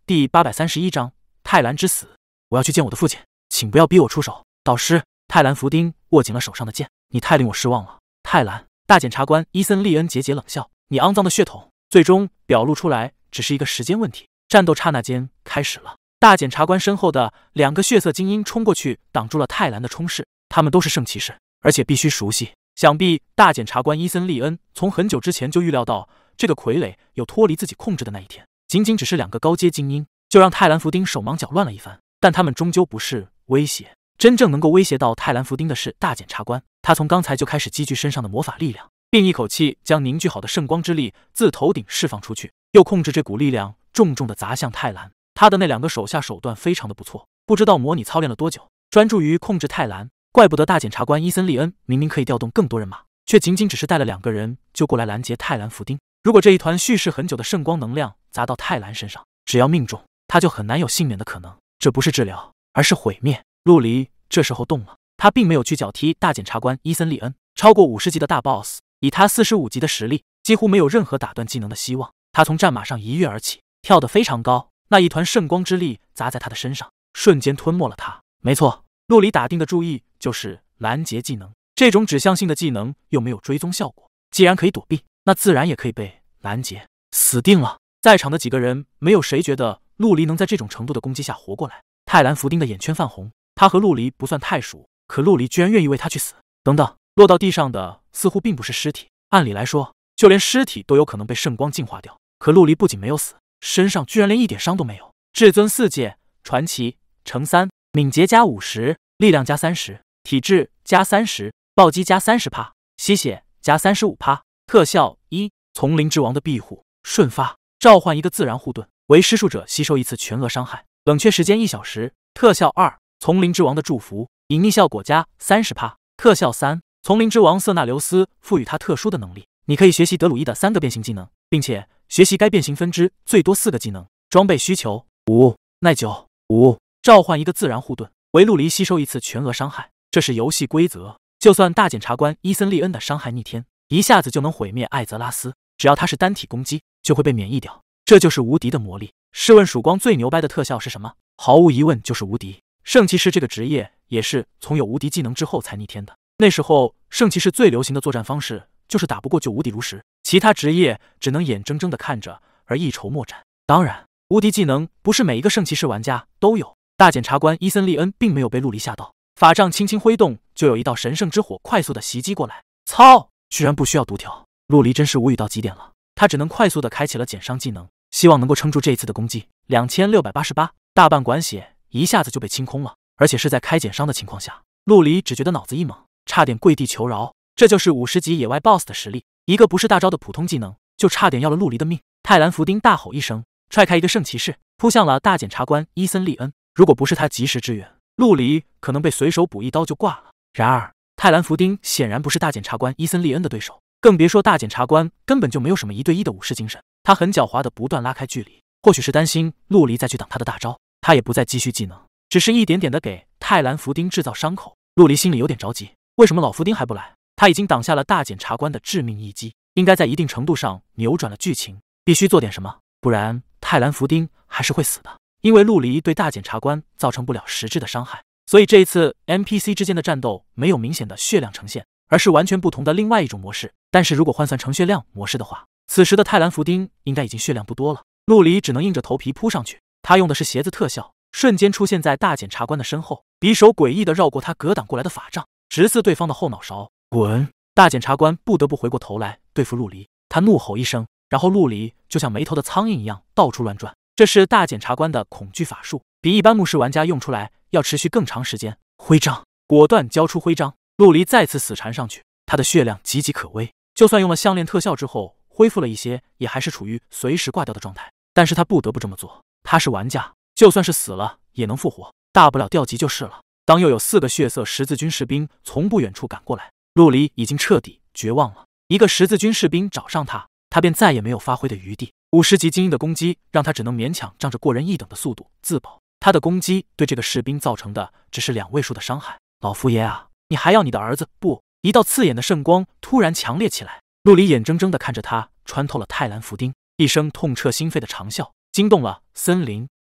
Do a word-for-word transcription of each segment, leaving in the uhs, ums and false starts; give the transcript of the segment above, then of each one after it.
第八百三十一章泰兰之死。我要去见我的父亲，请不要逼我出手。导师，泰兰福丁握紧了手上的剑，你太令我失望了。泰兰，大检察官伊森利恩桀桀冷笑，你肮脏的血统，最终表露出来只是一个时间问题。战斗刹那间开始了，大检察官身后的两个血色精英冲过去，挡住了泰兰的冲势。他们都是圣骑士，而且必须熟悉。想必大检察官伊森利恩从很久之前就预料到这个傀儡有脱离自己控制的那一天。仅仅只是两个高阶精英，就让泰兰福丁手忙脚乱了一番。但他们终究不是威胁，真正能够威胁到泰兰福丁的是大检察官。他从刚才就开始积聚身上的魔法力量，并一口气将凝聚好的圣光之力自头顶释放出去，又控制这股力量重重地砸向泰兰。他的那两个手下手段非常的不错，不知道模拟操练了多久，专注于控制泰兰。怪不得大检察官伊森利恩明明可以调动更多人马，却仅仅只是带了两个人就过来拦截泰兰福丁。如果这一团蓄势很久的圣光能量砸到泰兰身上，只要命中，他就很难有幸免的可能。这不是治疗，而是毁灭。陆离这时候动了，他并没有去脚踢大检察官伊森利恩。超过五十级的大 boss， 以他四十五级的实力，几乎没有任何打断技能的希望。他从战马上一跃而起，跳得非常高，那一团圣光之力砸在他的身上，瞬间吞没了他。没错，陆离打定的注意就是拦截技能，这种指向性的技能又没有追踪效果，既然可以躲避，那自然也可以被拦截。死定了！在场的几个人没有谁觉得陆离能在这种程度的攻击下活过来。泰兰福丁的眼圈泛红，他和陆离不算太熟，可陆离居然愿意为他去死。等等，落到地上的似乎并不是尸体，按理来说，就连尸体都有可能被圣光净化掉。可陆离不仅没有死，身上居然连一点伤都没有。至尊四界传奇乘三，敏捷加五十，力量加三十，体质加三十，暴击加 百分之三十， 吸血加 百分之三十五， 特效一，丛林之王的庇护，瞬发，召唤一个自然护盾，为施术者吸收一次全额伤害，冷却时间一小时。特效二，丛林之王的祝福，隐匿效果加 百分之三十， 特效三，丛林之王瑟纳留斯赋予他特殊的能力，你可以学习德鲁伊的三个变形技能，并且学习该变形分支最多四个技能。装备需求五，耐久五，召唤一个自然护盾，为陆离吸收一次全额伤害。这是游戏规则，就算大检察官伊森利恩的伤害逆天，一下子就能毁灭艾泽拉斯，只要他是单体攻击，就会被免疫掉。这就是无敌的魔力。试问曙光最牛掰的特效是什么？毫无疑问就是无敌。圣骑士这个职业也是从有无敌技能之后才逆天的。那时候圣骑士最流行的作战方式就是打不过就无敌如石，其他职业只能眼睁睁地看着而一筹莫展。当然，无敌技能不是每一个圣骑士玩家都有。大检察官伊森利恩并没有被陆离吓到，法杖轻轻挥动，就有一道神圣之火快速的袭击过来。操！居然不需要读条，陆离真是无语到极点了。他只能快速的开启了减伤技能，希望能够撑住这一次的攻击。两千六百八十八，大半管血一下子就被清空了，而且是在开减伤的情况下。陆离只觉得脑子一懵，差点跪地求饶。这就是五十级野外 boss 的实力，一个不是大招的普通技能，就差点要了陆离的命。泰兰福丁大吼一声，踹开一个圣骑士，扑向了大检察官伊森利恩。如果不是他及时支援，陆离可能被随手补一刀就挂了。然而泰兰福丁显然不是大检察官伊森利恩的对手，更别说大检察官根本就没有什么一对一的武士精神。他很狡猾的不断拉开距离，或许是担心陆离再去挡他的大招，他也不再继续技能，只是一点点的给泰兰福丁制造伤口。陆离心里有点着急，为什么老福丁还不来？他已经挡下了大检察官的致命一击，应该在一定程度上扭转了剧情，必须做点什么，不然泰兰福丁还是会死的。因为陆离对大检察官造成不了实质的伤害，所以这一次 N P C 之间的战斗没有明显的血量呈现，而是完全不同的另外一种模式。但是如果换算成血量模式的话，此时的泰兰福丁应该已经血量不多了。陆离只能硬着头皮扑上去，他用的是鞋子特效，瞬间出现在大检察官的身后，匕首诡异的绕过他格挡过来的法杖，直刺对方的后脑勺。滚！大检察官不得不回过头来对付陆离，他怒吼一声，然后陆离就像没头的苍蝇一样到处乱转。这是大检察官的恐惧法术，比一般牧师玩家用出来要持续更长时间。徽章，果断交出徽章。陆离再次死缠上去，他的血量岌岌可危，就算用了项链特效之后恢复了一些，也还是处于随时挂掉的状态。但是他不得不这么做，他是玩家，就算是死了也能复活，大不了调级就是了。当又有四个血色十字军士兵从不远处赶过来，陆离已经彻底绝望了。一个十字军士兵找上他，他便再也没有发挥的余地。五十级精英的攻击让他只能勉强仗着过人一等的速度自保，他的攻击对这个士兵造成的只是两位数的伤害。老佛爷啊，你还要你的儿子？不！一道刺眼的圣光突然强烈起来，陆离眼睁睁地看着他穿透了泰兰福丁，一声痛彻心扉的长啸惊动了森林。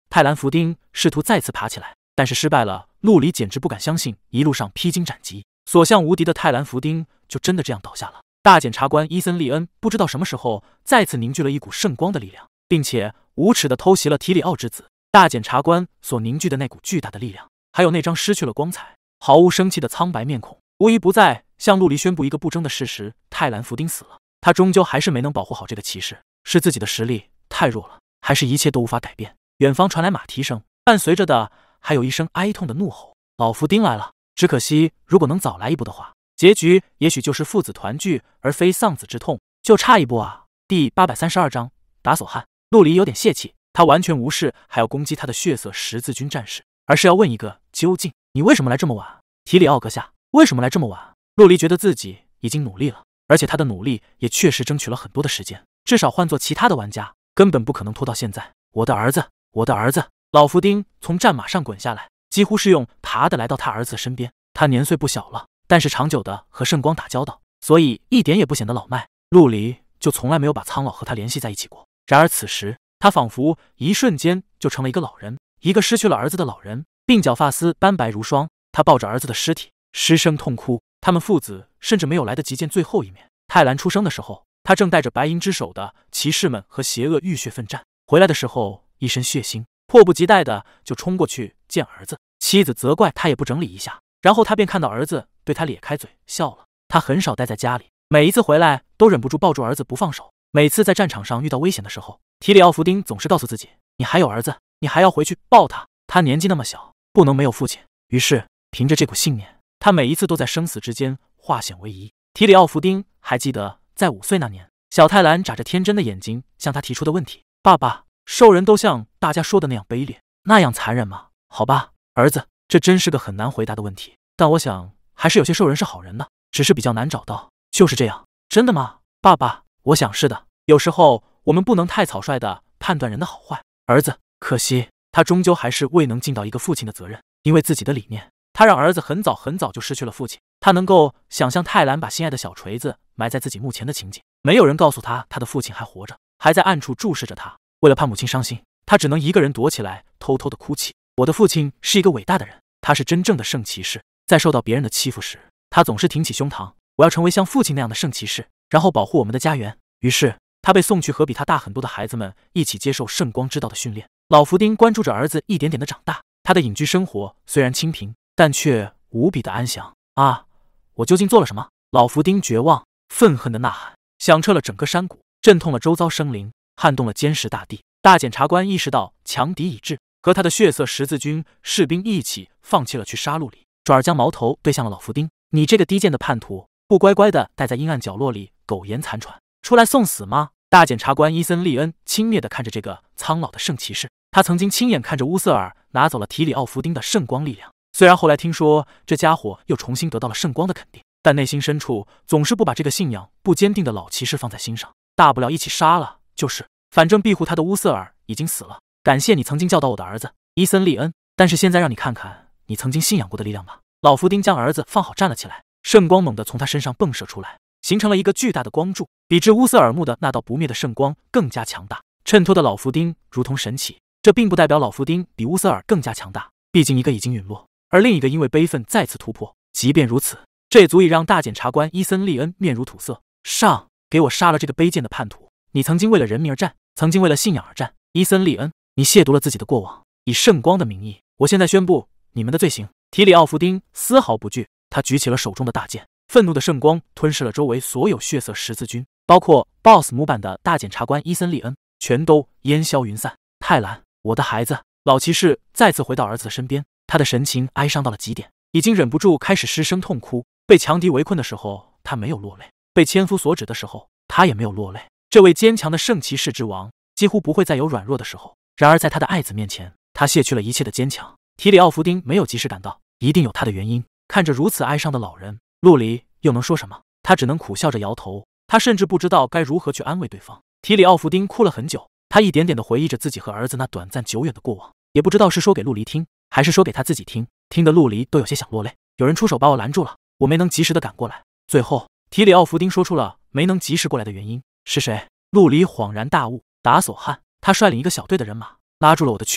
泰兰福丁试图再次爬起来，但是失败了。陆离简直不敢相信，一路上披荆斩棘、所向无敌的泰兰福丁就真的这样倒下了。大检察官伊森利恩不知道什么时候再次凝聚了一股圣光的力量，并且无耻地偷袭了提里奥之子。大检察官所凝聚的那股巨大的力量，还有那张失去了光彩、毫无生气的苍白面孔，无一不在向陆离宣布一个不争的事实：泰兰福丁死了。他终究还是没能保护好这个骑士，是自己的实力太弱了，还是一切都无法改变？远方传来马蹄声，伴随着的还有一声哀痛的怒吼：“老福丁来了！”只可惜，如果能早来一步的话，结局也许就是父子团聚，而非丧子之痛，就差一步啊！第八百三十二章打索汉。陆离有点泄气，他完全无视还要攻击他的血色十字军战士，而是要问一个究竟：你为什么来这么晚？提里奥阁下，为什么来这么晚？陆离觉得自己已经努力了，而且他的努力也确实争取了很多的时间，至少换做其他的玩家，根本不可能拖到现在。我的儿子，我的儿子！老福丁从战马上滚下来，几乎是用爬的来到他儿子的身边。他年岁不小了，但是长久的和圣光打交道，所以一点也不显得老迈。陆离就从来没有把苍老和他联系在一起过。然而此时，他仿佛一瞬间就成了一个老人，一个失去了儿子的老人，鬓角发丝斑白如霜。他抱着儿子的尸体，失声痛哭。他们父子甚至没有来得及见最后一面。泰兰出生的时候，他正带着白银之手的骑士们和邪恶浴血奋战，回来的时候一身血腥，迫不及待的就冲过去见儿子。妻子责怪他也不整理一下，然后他便看到儿子对他咧开嘴笑了。他很少待在家里，每一次回来都忍不住抱住儿子不放手。每次在战场上遇到危险的时候，提里奥福丁总是告诉自己：你还有儿子，你还要回去抱他，他年纪那么小，不能没有父亲。于是凭着这股信念，他每一次都在生死之间化险为夷。提里奥福丁还记得在五岁那年，小泰兰眨着天真的眼睛向他提出的问题：爸爸，兽人都像大家说的那样卑劣，那样残忍吗？好吧，儿子，这真是个很难回答的问题，但我想还是有些兽人是好人的，只是比较难找到。就是这样。真的吗，爸爸？我想是的。有时候我们不能太草率地判断人的好坏。儿子，可惜他终究还是未能尽到一个父亲的责任，因为自己的理念，他让儿子很早很早就失去了父亲。他能够想象泰兰把心爱的小锤子埋在自己墓前的情景，没有人告诉他他的父亲还活着，还在暗处注视着他。为了怕母亲伤心，他只能一个人躲起来，偷偷的哭泣。我的父亲是一个伟大的人，他是真正的圣骑士。在受到别人的欺负时，他总是挺起胸膛，我要成为像父亲那样的圣骑士，然后保护我们的家园。于是他被送去和比他大很多的孩子们一起接受圣光之道的训练。老福丁关注着儿子一点点的长大，他的隐居生活虽然清贫，但却无比的安详。啊，我究竟做了什么？老福丁绝望愤恨的呐喊，响彻了整个山谷，震痛了周遭生灵，撼动了坚实大地。大检察官意识到强敌已至，和他的血色十字军士兵一起放弃了去杀戮里，转而将矛头对向了老福丁。你这个低贱的叛徒，不乖乖的待在阴暗角落里苟延残喘，出来送死吗？大检察官伊森利恩轻蔑地看着这个苍老的圣骑士，他曾经亲眼看着乌瑟尔拿走了提里奥福丁的圣光力量，虽然后来听说这家伙又重新得到了圣光的肯定，但内心深处总是不把这个信仰不坚定的老骑士放在心上。大不了一起杀了就是，反正庇护他的乌瑟尔已经死了。感谢你曾经教导我的儿子伊森利恩，但是现在让你看看你曾经信仰过的力量吧。老福丁将儿子放好站了起来，圣光猛地从他身上迸射出来，形成了一个巨大的光柱，比之乌瑟尔墓的那道不灭的圣光更加强大，衬托的老福丁如同神奇。这并不代表老福丁比乌瑟尔更加强大，毕竟一个已经陨落，而另一个因为悲愤再次突破。即便如此，这也足以让大检察官伊森利恩面如土色。上，给我杀了这个卑贱的叛徒！你曾经为了人民而战，曾经为了信仰而战。伊森利恩，你亵渎了自己的过往，以圣光的名义，我现在宣布你们的罪行。提里奥福丁丝毫不惧，他举起了手中的大剑，愤怒的圣光吞噬了周围所有血色十字军，包括 B O S S 模板的大检察官伊森利恩，全都烟消云散。泰兰，我的孩子！老骑士再次回到儿子的身边，他的神情哀伤到了极点，已经忍不住开始失声痛哭。被强敌围困的时候，他没有落泪；被千夫所指的时候，他也没有落泪。这位坚强的圣骑士之王几乎不会再有软弱的时候，然而在他的爱子面前，他卸去了一切的坚强。提里奥福丁没有及时赶到，一定有他的原因。看着如此哀伤的老人，陆离又能说什么？他只能苦笑着摇头，他甚至不知道该如何去安慰对方。提里奥福丁哭了很久，他一点点地回忆着自己和儿子那短暂久远的过往，也不知道是说给陆离听，还是说给他自己听，听得陆离都有些想落泪。有人出手把我拦住了，我没能及时地赶过来。最后，提里奥福丁说出了没能及时过来的原因。是谁？陆离恍然大悟，达索汉。他率领一个小队的人马，拉住了我的去路。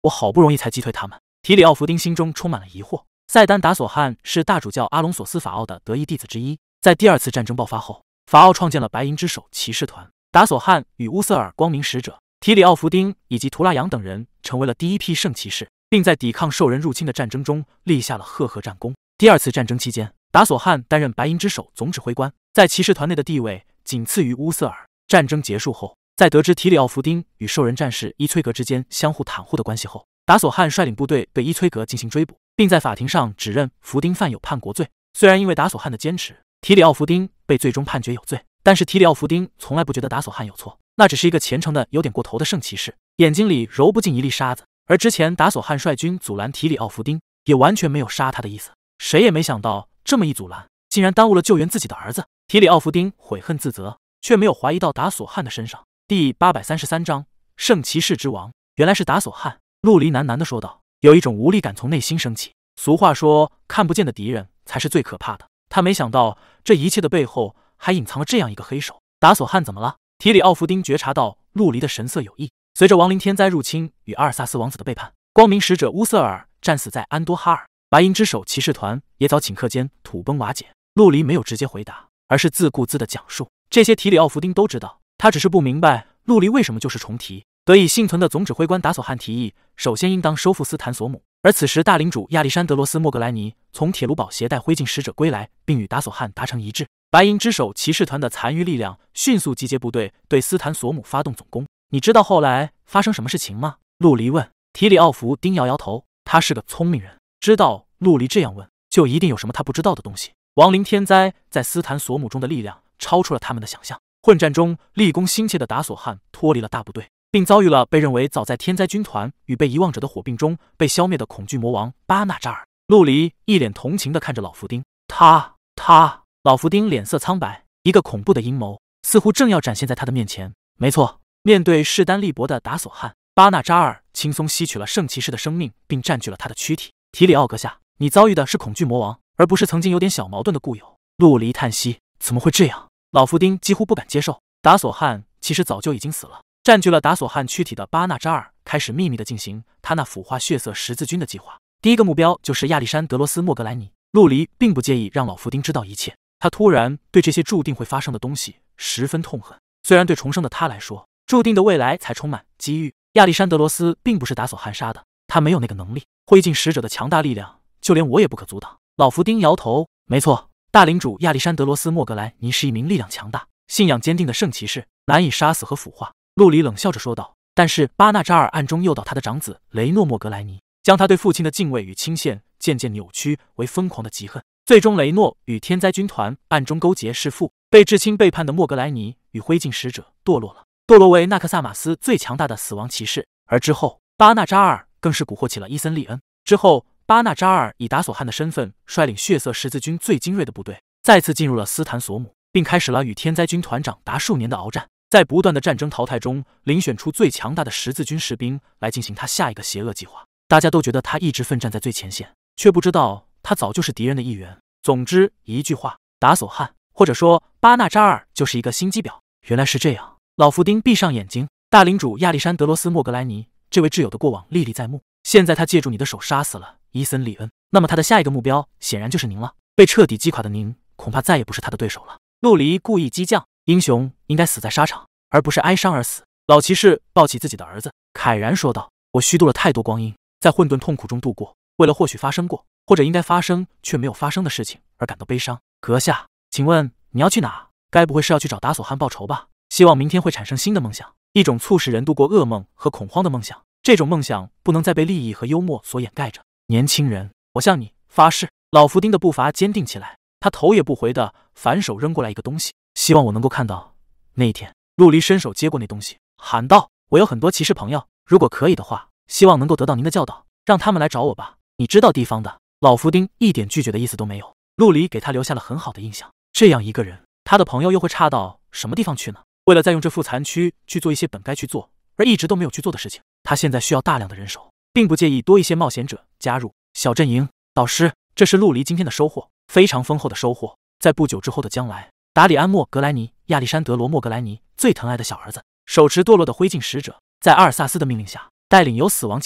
我好不容易才击退他们。提里奥弗丁心中充满了疑惑。塞丹达索汉是大主教阿隆索斯法奥的得意弟子之一，在第二次战争爆发后，法奥创建了白银之手骑士团。达索汉与乌瑟尔光明使者、提里奥弗丁以及图拉扬等人成为了第一批圣骑士，并在抵抗兽人入侵的战争中立下了赫赫战功。第二次战争期间，达索汉担任白银之手总指挥官，在骑士团内的地位仅次于乌瑟尔。战争结束后，在得知提里奥弗丁与兽人战士伊崔格之间相互袒护的关系后，达索汉率领部队对伊崔格进行追捕，并在法庭上指认弗丁犯有叛国罪。虽然因为达索汉的坚持，提里奥弗丁被最终判决有罪，但是提里奥弗丁从来不觉得达索汉有错，那只是一个虔诚的有点过头的圣骑士，眼睛里揉不进一粒沙子。而之前达索汉率军阻拦提里奥弗丁，也完全没有杀他的意思。谁也没想到这么一阻拦，竟然耽误了救援自己的儿子。提里奥弗丁悔恨自责，却没有怀疑到达索汉的身上。第八百三十三章圣骑士之王，原来是达索汉。陆离喃喃地说道，有一种无力感从内心升起。俗话说，看不见的敌人才是最可怕的。他没想到这一切的背后还隐藏了这样一个黑手。达索汉怎么了？提里奥弗丁觉察到陆离的神色有异。随着亡灵天灾入侵与阿尔萨斯王子的背叛，光明使者乌瑟尔战死在安多哈尔，白银之手骑士团也早顷刻间土崩瓦解。陆离没有直接回答，而是自顾自地讲述。这些提里奥弗丁都知道，他只是不明白陆离为什么就是重提。得以幸存的总指挥官达索汉提议，首先应当收复斯坦索姆。而此时大领主亚历山德罗斯莫格莱尼从铁卢堡携带灰烬使者归来，并与达索汉达成一致。白银之手骑士团的残余力量迅速集结部队，对斯坦索姆发动总攻。你知道后来发生什么事情吗？陆离问。提里奥弗丁摇摇头，他是个聪明人，知道陆离这样问，就一定有什么他不知道的东西。亡灵天灾在斯坦索姆中的力量超出了他们的想象。混战中立功心切的达索汉脱离了大部队，并遭遇了被认为早在天灾军团与被遗忘者的火并中被消灭的恐惧魔王巴纳扎尔。陆离一脸同情地看着老弗丁，他他老弗丁脸色苍白，一个恐怖的阴谋似乎正要展现在他的面前。没错，面对势单力薄的达索汉，巴纳扎尔轻松吸取了圣骑士的生命，并占据了他的躯体。提里奥阁下，你遭遇的是恐惧魔王，而不是曾经有点小矛盾的故友。陆离叹息，怎么会这样？老弗丁几乎不敢接受，达索汉其实早就已经死了。占据了达索汉躯体的巴纳扎尔开始秘密地进行他那腐化血色十字军的计划。第一个目标就是亚历山德罗斯莫格莱尼。陆离并不介意让老弗丁知道一切，他突然对这些注定会发生的东西十分痛恨。虽然对重生的他来说，注定的未来才充满机遇，亚历山德罗斯并不是达索汉杀的，他没有那个能力。灰烬使者的强大力量，就连我也不可阻挡。老弗丁摇头，没错，大领主亚历山德罗斯莫格莱尼是一名力量强大、信仰坚定的圣骑士，难以杀死和腐化。陆离冷笑着说道。但是巴纳扎尔暗中诱导他的长子雷诺莫格莱尼，将他对父亲的敬畏与倾羡渐渐扭曲为疯狂的嫉恨。最终雷诺与天灾军团暗中勾结弑父，被至亲背叛的莫格莱尼与灰烬使者堕落了，堕落为纳克萨马斯最强大的死亡骑士。而之后巴纳扎尔更是蛊惑起了伊森利恩。之后巴纳扎尔以达索汉的身份率领血色十字军最精锐的部队，再次进入了斯坦索姆，并开始了与天灾军团长达数年的鏖战。在不断的战争淘汰中，遴选出最强大的十字军士兵来进行他下一个邪恶计划。大家都觉得他一直奋战在最前线，却不知道他早就是敌人的一员。总之一句话，达索汉或者说巴纳扎尔就是一个心机婊。原来是这样。老弗丁闭上眼睛，大领主亚历山德罗斯莫格莱尼这位挚友的过往历历在目，现在他借助你的手杀死了伊森利恩，那么他的下一个目标显然就是您了。被彻底击垮的您恐怕再也不是他的对手了。陆离故意激将，英雄应该死在沙场，而不是哀伤而死。老骑士抱起自己的儿子，慨然说道，我虚度了太多光阴，在混沌痛苦中度过，为了或许发生过或者应该发生却没有发生的事情而感到悲伤。阁下，请问你要去哪？该不会是要去找达索汉报仇吧？希望明天会产生新的梦想，一种促使人度过噩梦和恐慌的梦想。这种梦想不能再被利益和幽默所掩盖着。年轻人，我向你发誓。老弗丁的步伐坚定起来，他头也不回地反手扔过来一个东西，希望我能够看到那一天。陆离伸手接过那东西，喊道，我有很多骑士朋友，如果可以的话，希望能够得到您的教导，让他们来找我吧，你知道地方的。老弗丁一点拒绝的意思都没有，陆离给他留下了很好的印象。这样一个人，他的朋友又会差到什么地方去呢？为了再用这副残躯去做一些本该去做而一直都没有去做的事情，他现在需要大量的人手，并不介意多一些冒险者加入小阵营。导师，这是陆离今天的收获，非常丰厚的收获。在不久之后的将来，达里安莫格莱尼、亚历山德罗莫格莱尼最疼爱的小儿子，手持堕落的灰烬使者，在阿尔萨斯的命令下，带领由死亡骑士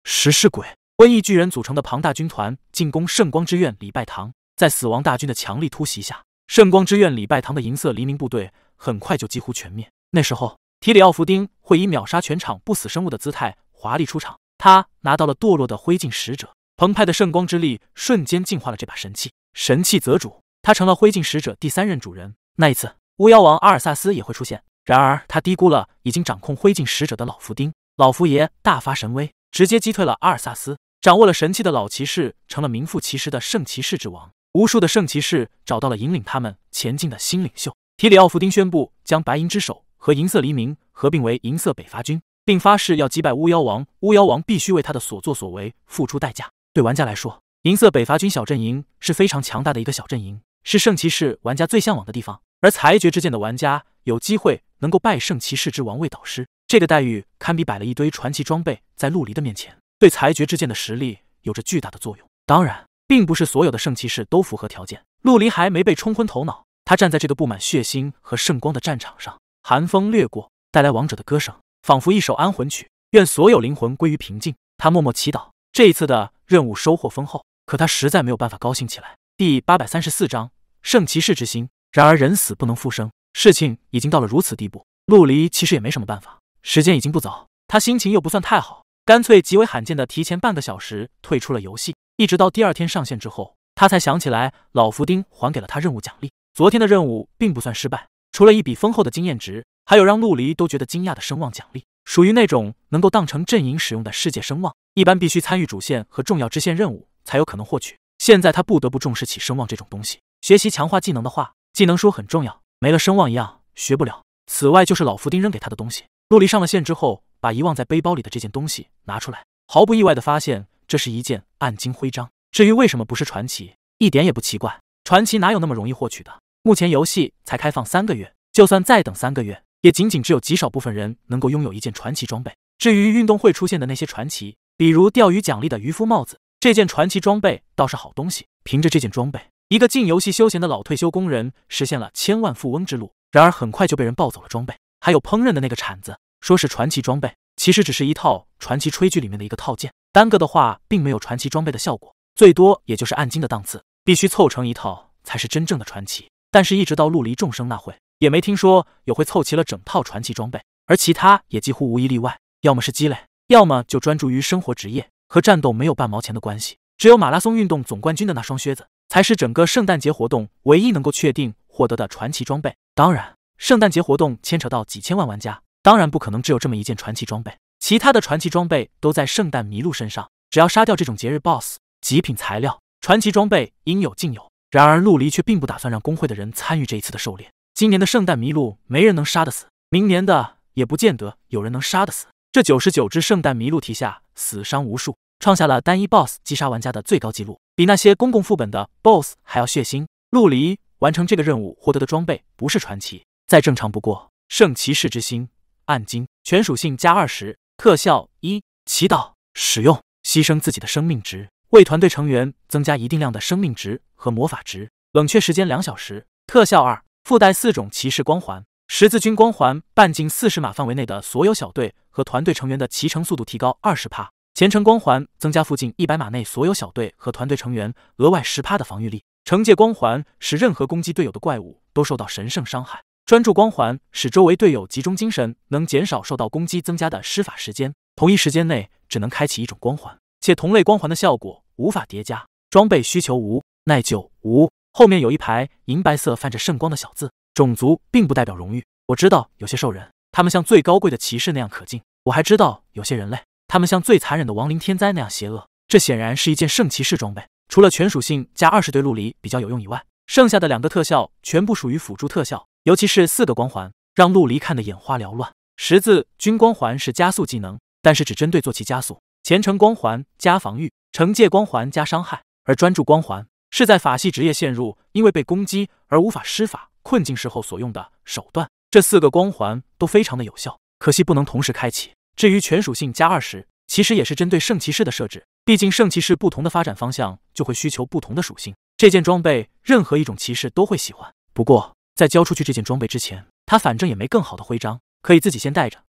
食尸鬼，瘟疫巨人组成的庞大军团进攻圣光之院礼拜堂，在死亡大军的强力突袭下，圣光之院礼拜堂的银色黎明部队很快就几乎全灭。那时候，提里奥弗丁会以秒杀全场不死生物的姿态华丽出场，他拿到了堕落的灰烬使者，澎湃的圣光之力瞬间净化了这把神器，神器择主，他成了灰烬使者第三任主人。那一次，巫妖王阿尔萨斯也会出现，然而他低估了已经掌控灰烬使者的老弗丁。老佛爷大发神威，直接击退了阿尔萨斯。掌握了神器的老骑士成了名副其实的圣骑士之王，无数的圣骑士找到了引领他们前进的新领袖。提里奥弗丁宣布将白银之手和银色黎明合并为银色北伐军，并发誓要击败巫妖王。巫妖王必须为他的所作所为付出代价。对玩家来说，银色北伐军小阵营是非常强大的一个小阵营，是圣骑士玩家最向往的地方。而裁决之剑的玩家有机会能够拜圣骑士之王为导师，这个待遇堪比摆了一堆传奇装备在陆离的面前，对裁决之剑的实力有着巨大的作用。当然，并不是所有的圣骑士都符合条件。陆离还没被冲昏头脑，他站在这个布满血腥和圣光的战场上，寒风掠过，带来王者的歌声，仿佛一首安魂曲，愿所有灵魂归于平静。他默默祈祷，这一次的任务收获丰厚，可他实在没有办法高兴起来。第八百三十四章圣骑士之心。然而人死不能复生，事情已经到了如此地步，陆离其实也没什么办法。时间已经不早，他心情又不算太好，干脆极为罕见的提前半个小时退出了游戏。一直到第二天上线之后，他才想起来老弗丁还给了他任务奖励。昨天的任务并不算失败，除了一笔丰厚的经验值，还有让陆离都觉得惊讶的声望奖励，属于那种能够当成阵营使用的世界声望，一般必须参与主线和重要支线任务才有可能获取。现在他不得不重视起声望这种东西，学习强化技能的话，技能书很重要，没了声望一样学不了。此外就是老弗丁扔给他的东西。陆离上了线之后，把遗忘在背包里的这件东西拿出来，毫不意外地发现这是一件暗金徽章。至于为什么不是传奇，一点也不奇怪，传奇哪有那么容易获取的？目前游戏才开放三个月，就算再等三个月，也仅仅只有极少部分人能够拥有一件传奇装备。至于运动会出现的那些传奇，比如钓鱼奖励的渔夫帽子，这件传奇装备倒是好东西。凭着这件装备，一个进游戏休闲的老退休工人实现了千万富翁之路。然而很快就被人抱走了装备，还有烹饪的那个铲子，说是传奇装备，其实只是一套传奇炊具里面的一个套件，单个的话并没有传奇装备的效果，最多也就是暗金的档次，必须凑成一套才是真正的传奇。但是一直到陆离众生那会，也没听说有会凑齐了整套传奇装备，而其他也几乎无一例外，要么是积累，要么就专注于生活职业，和战斗没有半毛钱的关系。只有马拉松运动总冠军的那双靴子，才是整个圣诞节活动唯一能够确定获得的传奇装备。当然，圣诞节活动牵扯到几千万玩家，当然不可能只有这么一件传奇装备，其他的传奇装备都在圣诞麋鹿身上。只要杀掉这种节日 boss， 极品材料，传奇装备应有尽有。然而陆离却并不打算让工会的人参与这一次的狩猎。今年的圣诞麋鹿没人能杀得死，明年的也不见得有人能杀得死。这九十九只圣诞麋鹿蹄下死伤无数，创下了单一 boss 击杀玩家的最高纪录，比那些公共副本的 boss 还要血腥。陆离完成这个任务获得的装备不是传奇，再正常不过。圣骑士之心，暗金，全属性加二十，特效一，祈祷，使用，牺牲自己的生命值，为团队成员增加一定量的生命值和魔法值，冷却时间两小时。特效二，附带四种骑士光环，十字军光环半径四十码范围内的所有小队和团队成员的骑乘速度提高 百分之二十， 虔诚光环增加附近一百码内所有小队和团队成员额外 百分之十 的防御力，惩戒光环使任何攻击队友的怪物都受到神圣伤害，专注光环使周围队友集中精神，能减少受到攻击增加的施法时间，同一时间内只能开启一种光环，且同类光环的效果无法叠加。装备需求无，耐久无。后面有一排银白色泛着圣光的小字，种族并不代表荣誉。我知道有些兽人，他们像最高贵的骑士那样可敬，我还知道有些人类，他们像最残忍的亡灵天灾那样邪恶。这显然是一件圣骑士装备，除了全属性加二十对陆离比较有用以外，剩下的两个特效全部属于辅助特效，尤其是四个光环让陆离看得眼花缭乱。十字军光环是加速技能，但是只针对坐骑加速，虔诚光环加防御，惩戒光环加伤害，而专注光环是在法系职业陷入因为被攻击而无法施法困境时候所用的手段。这四个光环都非常的有效，可惜不能同时开启。至于全属性加二十，其实也是针对圣骑士的设置，毕竟圣骑士不同的发展方向就会需求不同的属性，这件装备任何一种骑士都会喜欢。不过在交出去这件装备之前，他反正也没更好的徽章可以自己先带着，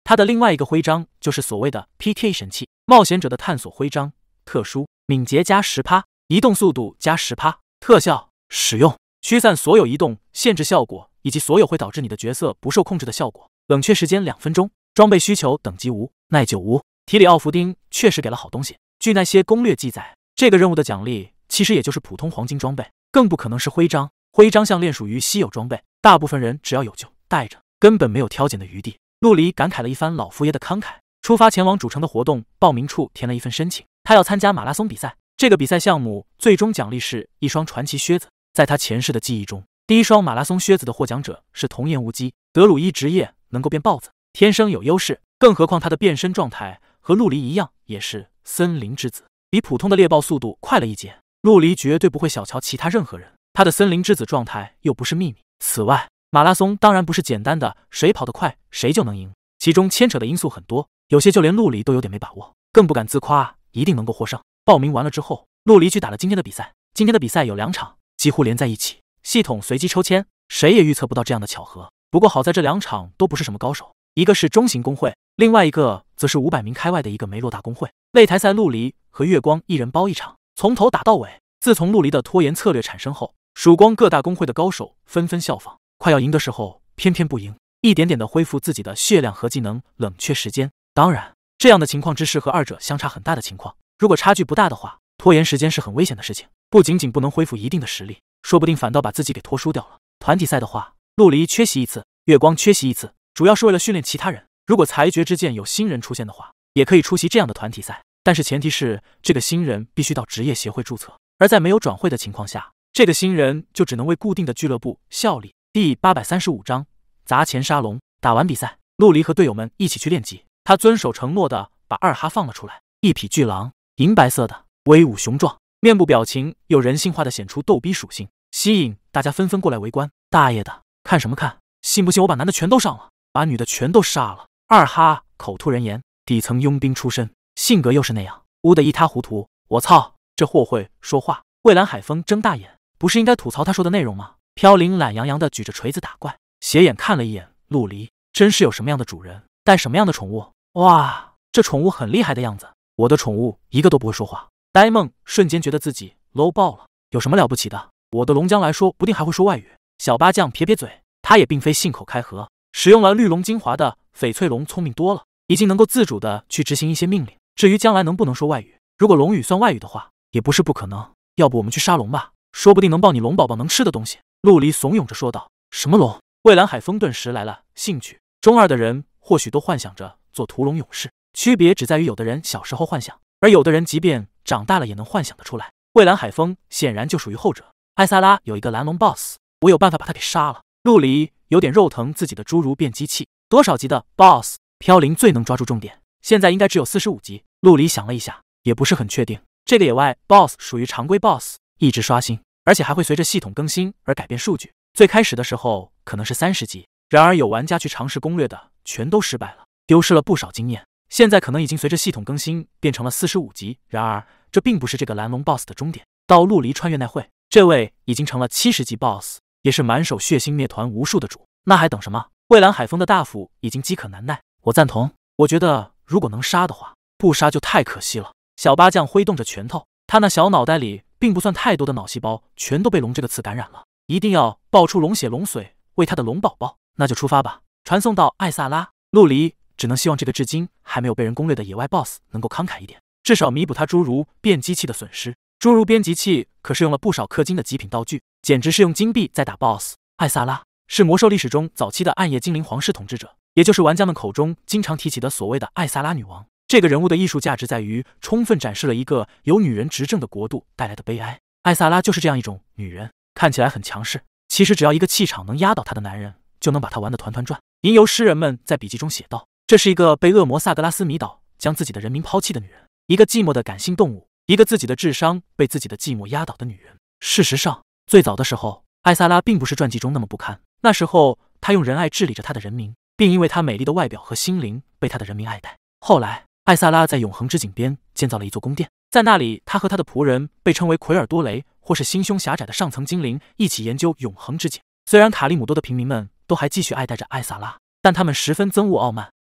它的另外一个徽章就是所谓的 P K 神器，冒险者的探索徽章，特殊，敏捷加 百分之十， 移动速度加 百分之十， 特效，使用，驱散所有移动限制效果以及所有会导致你的角色不受控制的效果，冷却时间两分钟，装备需求等级无，耐久无。提里奥弗丁确实给了好东西。据那些攻略记载，这个任务的奖励其实也就是普通黄金装备，更不可能是徽章。徽章项链属于稀有装备，大部分人只要有就带着，根本没有挑拣的余地。陆离感慨了一番老佛爷的慷慨，出发前往主城的活动报名处填了一份申请。他要参加马拉松比赛，这个比赛项目最终奖励是一双传奇靴子。在他前世的记忆中，第一双马拉松靴子的获奖者是童颜无忌。德鲁伊职业能够变豹子，天生有优势，更何况他的变身状态和陆离一样，也是森林之子，比普通的猎豹速度快了一截。陆离绝对不会小瞧其他任何人，他的森林之子状态又不是秘密。此外，马拉松当然不是简单的谁跑得快谁就能赢，其中牵扯的因素很多，有些就连陆离都有点没把握，更不敢自夸一定能够获胜。报名完了之后，陆离去打了今天的比赛。今天的比赛有两场，几乎连在一起，系统随机抽签，谁也预测不到这样的巧合。不过好在这两场都不是什么高手，一个是中型公会，另外一个则是五百名开外的一个梅洛大公会。擂台赛陆离和月光一人包一场，从头打到尾。自从陆离的拖延策略产生后，曙光各大公会的高手纷纷效仿，快要赢的时候偏偏不赢，一点点的恢复自己的血量和技能，冷却时间。当然，这样的情况之是和二者相差很大的情况，如果差距不大的话，拖延时间是很危险的事情，不仅仅不能恢复一定的实力，说不定反倒把自己给拖输掉了。团体赛的话，陆离缺席一次，月光缺席一次，主要是为了训练其他人。如果裁决之剑有新人出现的话，也可以出席这样的团体赛，但是前提是这个新人必须到职业协会注册，而在没有转会的情况下，这个新人就只能为固定的俱乐部效力。第八百三十五章砸钱沙龙。打完比赛，陆离和队友们一起去练级，他遵守承诺的把二哈放了出来，一匹巨狼，银白色的，威武雄壮，面部表情又人性化的显出逗逼属性，吸引大家纷纷过来围观。大爷的，看什么看？信不信我把男的全都上了，把女的全都杀了？二哈口吐人言，底层佣兵出身，性格又是那样，污得一塌糊涂。我操，这货会说话！蔚蓝海风睁大眼，不是应该吐槽他说的内容吗？飘零懒洋洋的举着锤子打怪，斜眼看了一眼陆离，真是有什么样的主人，带什么样的宠物。哇，这宠物很厉害的样子，我的宠物一个都不会说话。呆梦瞬间觉得自己 low 爆了，有什么了不起的？我的龙江来说不定还会说外语。小八将撇撇嘴，他也并非信口开河，使用了绿龙精华的翡翠龙聪明多了，已经能够自主的去执行一些命令。至于将来能不能说外语，如果龙语算外语的话，也不是不可能。要不我们去杀龙吧，说不定能抱你龙宝宝能吃的东西。陆离怂恿着说道。什么龙？蔚蓝海风顿时来了兴趣。中二的人或许都幻想着做屠龙勇士，区别只在于有的人小时候幻想，而有的人即便长大了也能幻想得出来。蔚蓝海风显然就属于后者。艾萨拉有一个蓝龙 boss， 我有办法把他给杀了。陆离有点肉疼自己的侏儒变机器。多少级的 boss？ 飘零最能抓住重点，现在应该只有四十五级。陆离想了一下，也不是很确定。这个野外 boss 属于常规 boss， 一直刷新，而且还会随着系统更新而改变数据。最开始的时候可能是三十级，然而有玩家去尝试攻略的全都失败了，丢失了不少经验。现在可能已经随着系统更新变成了四十五级，然而这并不是这个蓝龙 boss 的终点。到陆离穿越那会，这位已经成了七十级 boss， 也是满手血腥灭团无数的主，那还等什么？蔚蓝海风的大斧已经饥渴难耐。我赞同，我觉得如果能杀的话，不杀就太可惜了。小八将挥动着拳头，他那小脑袋里并不算太多的脑细胞全都被龙这个词感染了，一定要爆出龙血龙髓为他的龙宝宝。那就出发吧。传送到艾萨拉。陆离只能希望这个至今还没有被人攻略的野外 boss 能够慷慨一点，至少弥补他侏儒变机器的损失。侏儒编辑器可是用了不少氪金的极品道具，简直是用金币在打 boss。艾萨拉是魔兽历史中早期的暗夜精灵皇室统治者，也就是玩家们口中经常提起的所谓的艾萨拉女王。这个人物的艺术价值在于充分展示了一个由女人执政的国度带来的悲哀。艾萨拉就是这样一种女人，看起来很强势，其实只要一个气场能压倒她的男人，就能把她玩得团团转。吟游诗人们在笔记中写道，这是一个被恶魔萨格拉斯迷倒，将自己的人民抛弃的女人，一个寂寞的感性动物，一个自己的智商被自己的寂寞压倒的女人。事实上，最早的时候，艾萨拉并不是传记中那么不堪，那时候她用仁爱治理着她的人民，并因为她美丽的外表和心灵被她的人民爱戴。后来艾萨拉在永恒之井边建造了一座宫殿，在那里她和她的仆人被称为奎尔多雷或是心胸狭窄的上层精灵一起研究永恒之井。虽然卡利姆多的平民们都还继续爱戴着艾萨拉，但他们十分憎恶傲慢，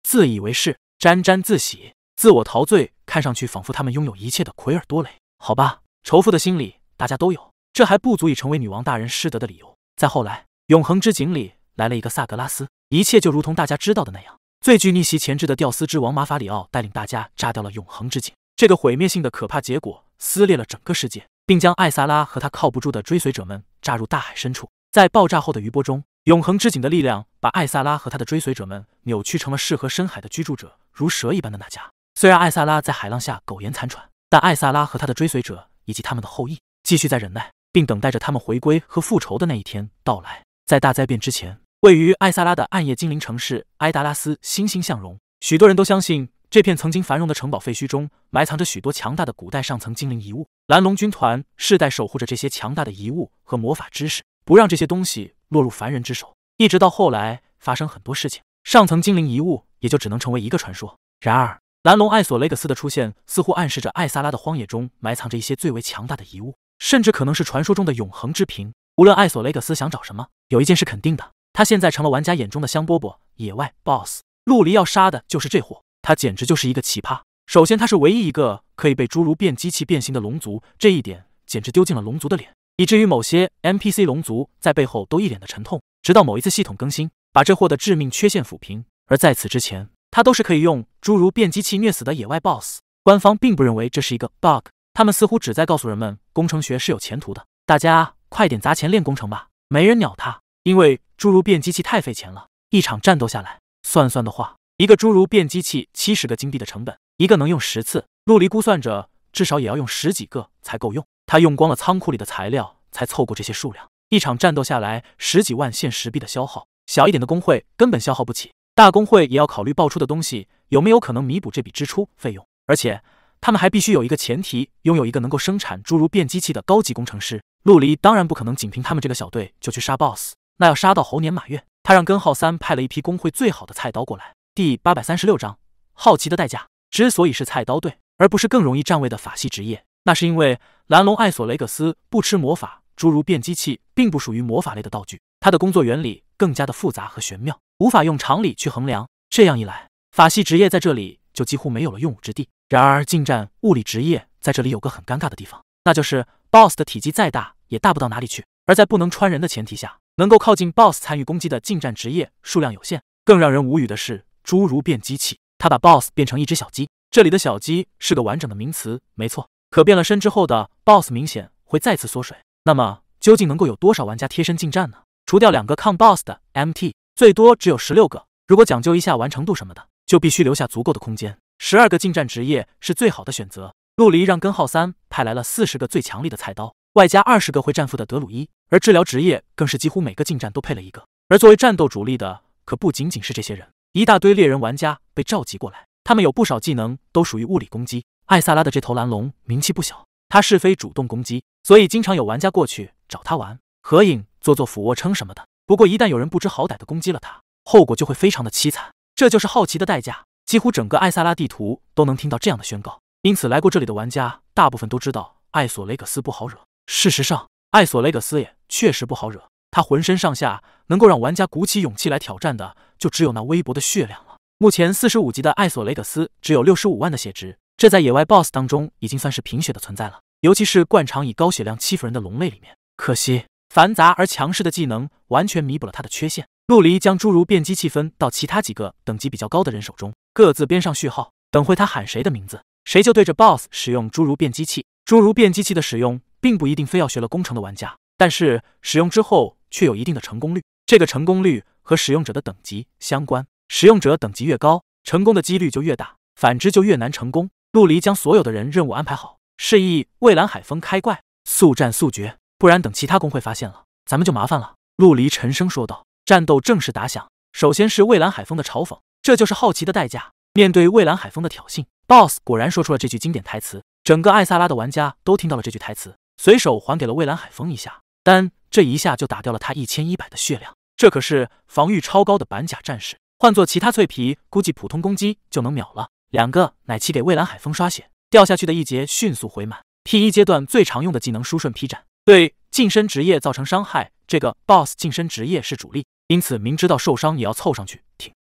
自以为是，沾沾自喜，自我陶醉，看上去仿佛他们拥有一切的奎尔多雷。好吧，仇富的心理大家都有，这还不足以成为女王大人失德的理由。再后来，永恒之井里来了一个萨格拉斯，一切就如同大家知道的那样。最具逆袭潜质的吊丝之王马法里奥带领大家炸掉了永恒之井，这个毁灭性的可怕结果撕裂了整个世界，并将艾萨拉和他靠不住的追随者们炸入大海深处。在爆炸后的余波中，永恒之井的力量把艾萨拉和他的追随者们扭曲成了适合深海的居住者，如蛇一般的那家。虽然艾萨拉在海浪下苟延残喘，但艾萨拉和他的追随者以及他们的后裔继续在忍耐，并等待着他们回归和复仇的那一天到来。在大灾变之前，位于艾萨拉的暗夜精灵城市埃达拉斯欣欣向荣，许多人都相信这片曾经繁荣的城堡废墟中埋藏着许多强大的古代上层精灵遗物。蓝龙军团世代守护着这些强大的遗物和魔法知识，不让这些东西落入凡人之手。一直到后来发生很多事情，上层精灵遗物也就只能成为一个传说。然而，蓝龙艾索雷格斯的出现似乎暗示着艾萨拉的荒野中埋藏着一些最为强大的遗物，甚至可能是传说中的永恒之瓶。无论艾索雷格斯想找什么，有一件是肯定的，他现在成了玩家眼中的香饽饽，野外 boss。陆离要杀的就是这货，他简直就是一个奇葩。首先，他是唯一一个可以被侏儒变机器变形的龙族，这一点简直丢尽了龙族的脸，以至于某些 N P C 龙族在背后都一脸的沉痛。直到某一次系统更新，把这货的致命缺陷抚平，而在此之前，他都是可以用侏儒变机器虐死的野外 boss。官方并不认为这是一个 bug， 他们似乎只在告诉人们工程学是有前途的，大家快点砸钱练工程吧。没人鸟他，因为侏儒变机器太费钱了。一场战斗下来，算算的话，一个侏儒变机器七十个金币的成本，一个能用十次。陆离估算着，至少也要用十几个才够用。他用光了仓库里的材料，才凑够这些数量。一场战斗下来，十几万现实币的消耗，小一点的工会根本消耗不起，大工会也要考虑爆出的东西有没有可能弥补这笔支出费用。而且，他们还必须有一个前提，拥有一个能够生产侏儒变机器的高级工程师。陆离当然不可能仅凭他们这个小队就去杀 boss， 那要杀到猴年马月。他让根号三派了一批工会最好的菜刀过来。第八百三十六章，好奇的代价。之所以是菜刀队，而不是更容易占位的法系职业，那是因为蓝龙艾索雷格斯不吃魔法，侏儒变机器并不属于魔法类的道具，它的工作原理更加的复杂和玄妙，无法用常理去衡量。这样一来，法系职业在这里就几乎没有了用武之地。然而，近战物理职业在这里有个很尴尬的地方，那就是 boss 的体积再大也大不到哪里去，而在不能穿人的前提下，能够靠近 boss 参与攻击的近战职业数量有限。更让人无语的是，侏儒变机器，它把 boss 变成一只小鸡。这里的小鸡是个完整的名词，没错。可变了身之后的 boss 明显会再次缩水。那么，究竟能够有多少玩家贴身近战呢？除掉两个抗 boss 的 M T， 最多只有十六个。如果讲究一下完成度什么的，就必须留下足够的空间。十二个近战职业是最好的选择。陆离让根号三派来了四十个最强力的菜刀，外加二十个会战斧的德鲁伊，而治疗职业更是几乎每个近战都配了一个。而作为战斗主力的，可不仅仅是这些人，一大堆猎人玩家被召集过来，他们有不少技能都属于物理攻击。艾萨拉的这头蓝龙名气不小，他是非主动攻击，所以经常有玩家过去找他玩合影、做做俯卧撑什么的。不过一旦有人不知好歹的攻击了他，后果就会非常的凄惨。这就是好奇的代价。几乎整个艾萨拉地图都能听到这样的宣告，因此来过这里的玩家大部分都知道艾索雷格斯不好惹。事实上，艾索雷格斯也确实不好惹，他浑身上下能够让玩家鼓起勇气来挑战的，就只有那微薄的血量了。目前四十五级的艾索雷格斯只有六十五万的血值，这在野外 boss 当中已经算是贫血的存在了，尤其是惯常以高血量欺负人的龙类里面。可惜繁杂而强势的技能完全弥补了他的缺陷。陆离将侏儒变机器分到其他几个等级比较高的人手中，各自编上序号，等会他喊谁的名字，谁就对着 boss 使用侏儒变机器。侏儒变机器的使用并不一定非要学了工程的玩家，但是使用之后却有一定的成功率，这个成功率和使用者的等级相关，使用者等级越高，成功的几率就越大，反之就越难成功。陆离将所有的人任务安排好，示意蔚蓝海风开怪，速战速决，不然等其他工会发现了，咱们就麻烦了。陆离沉声说道。战斗正式打响，首先是蔚蓝海风的嘲讽，这就是好奇的代价。面对蔚蓝海风的挑衅， boss 果然说出了这句经典台词，整个艾萨拉的玩家都听到了这句台词，随手还给了蔚蓝海风一下，但这一下就打掉了他一千一百的血量，这可是防御超高的板甲战士，换做其他脆皮估计普通攻击就能秒了。两个奶气给蔚蓝海风刷血，掉下去的一节迅速回满。 T 一 阶段最常用的技能书顺劈斩，对近身职业造成伤害，这个 boss 近身职业是主力，因此明知道受伤也要凑上去挺。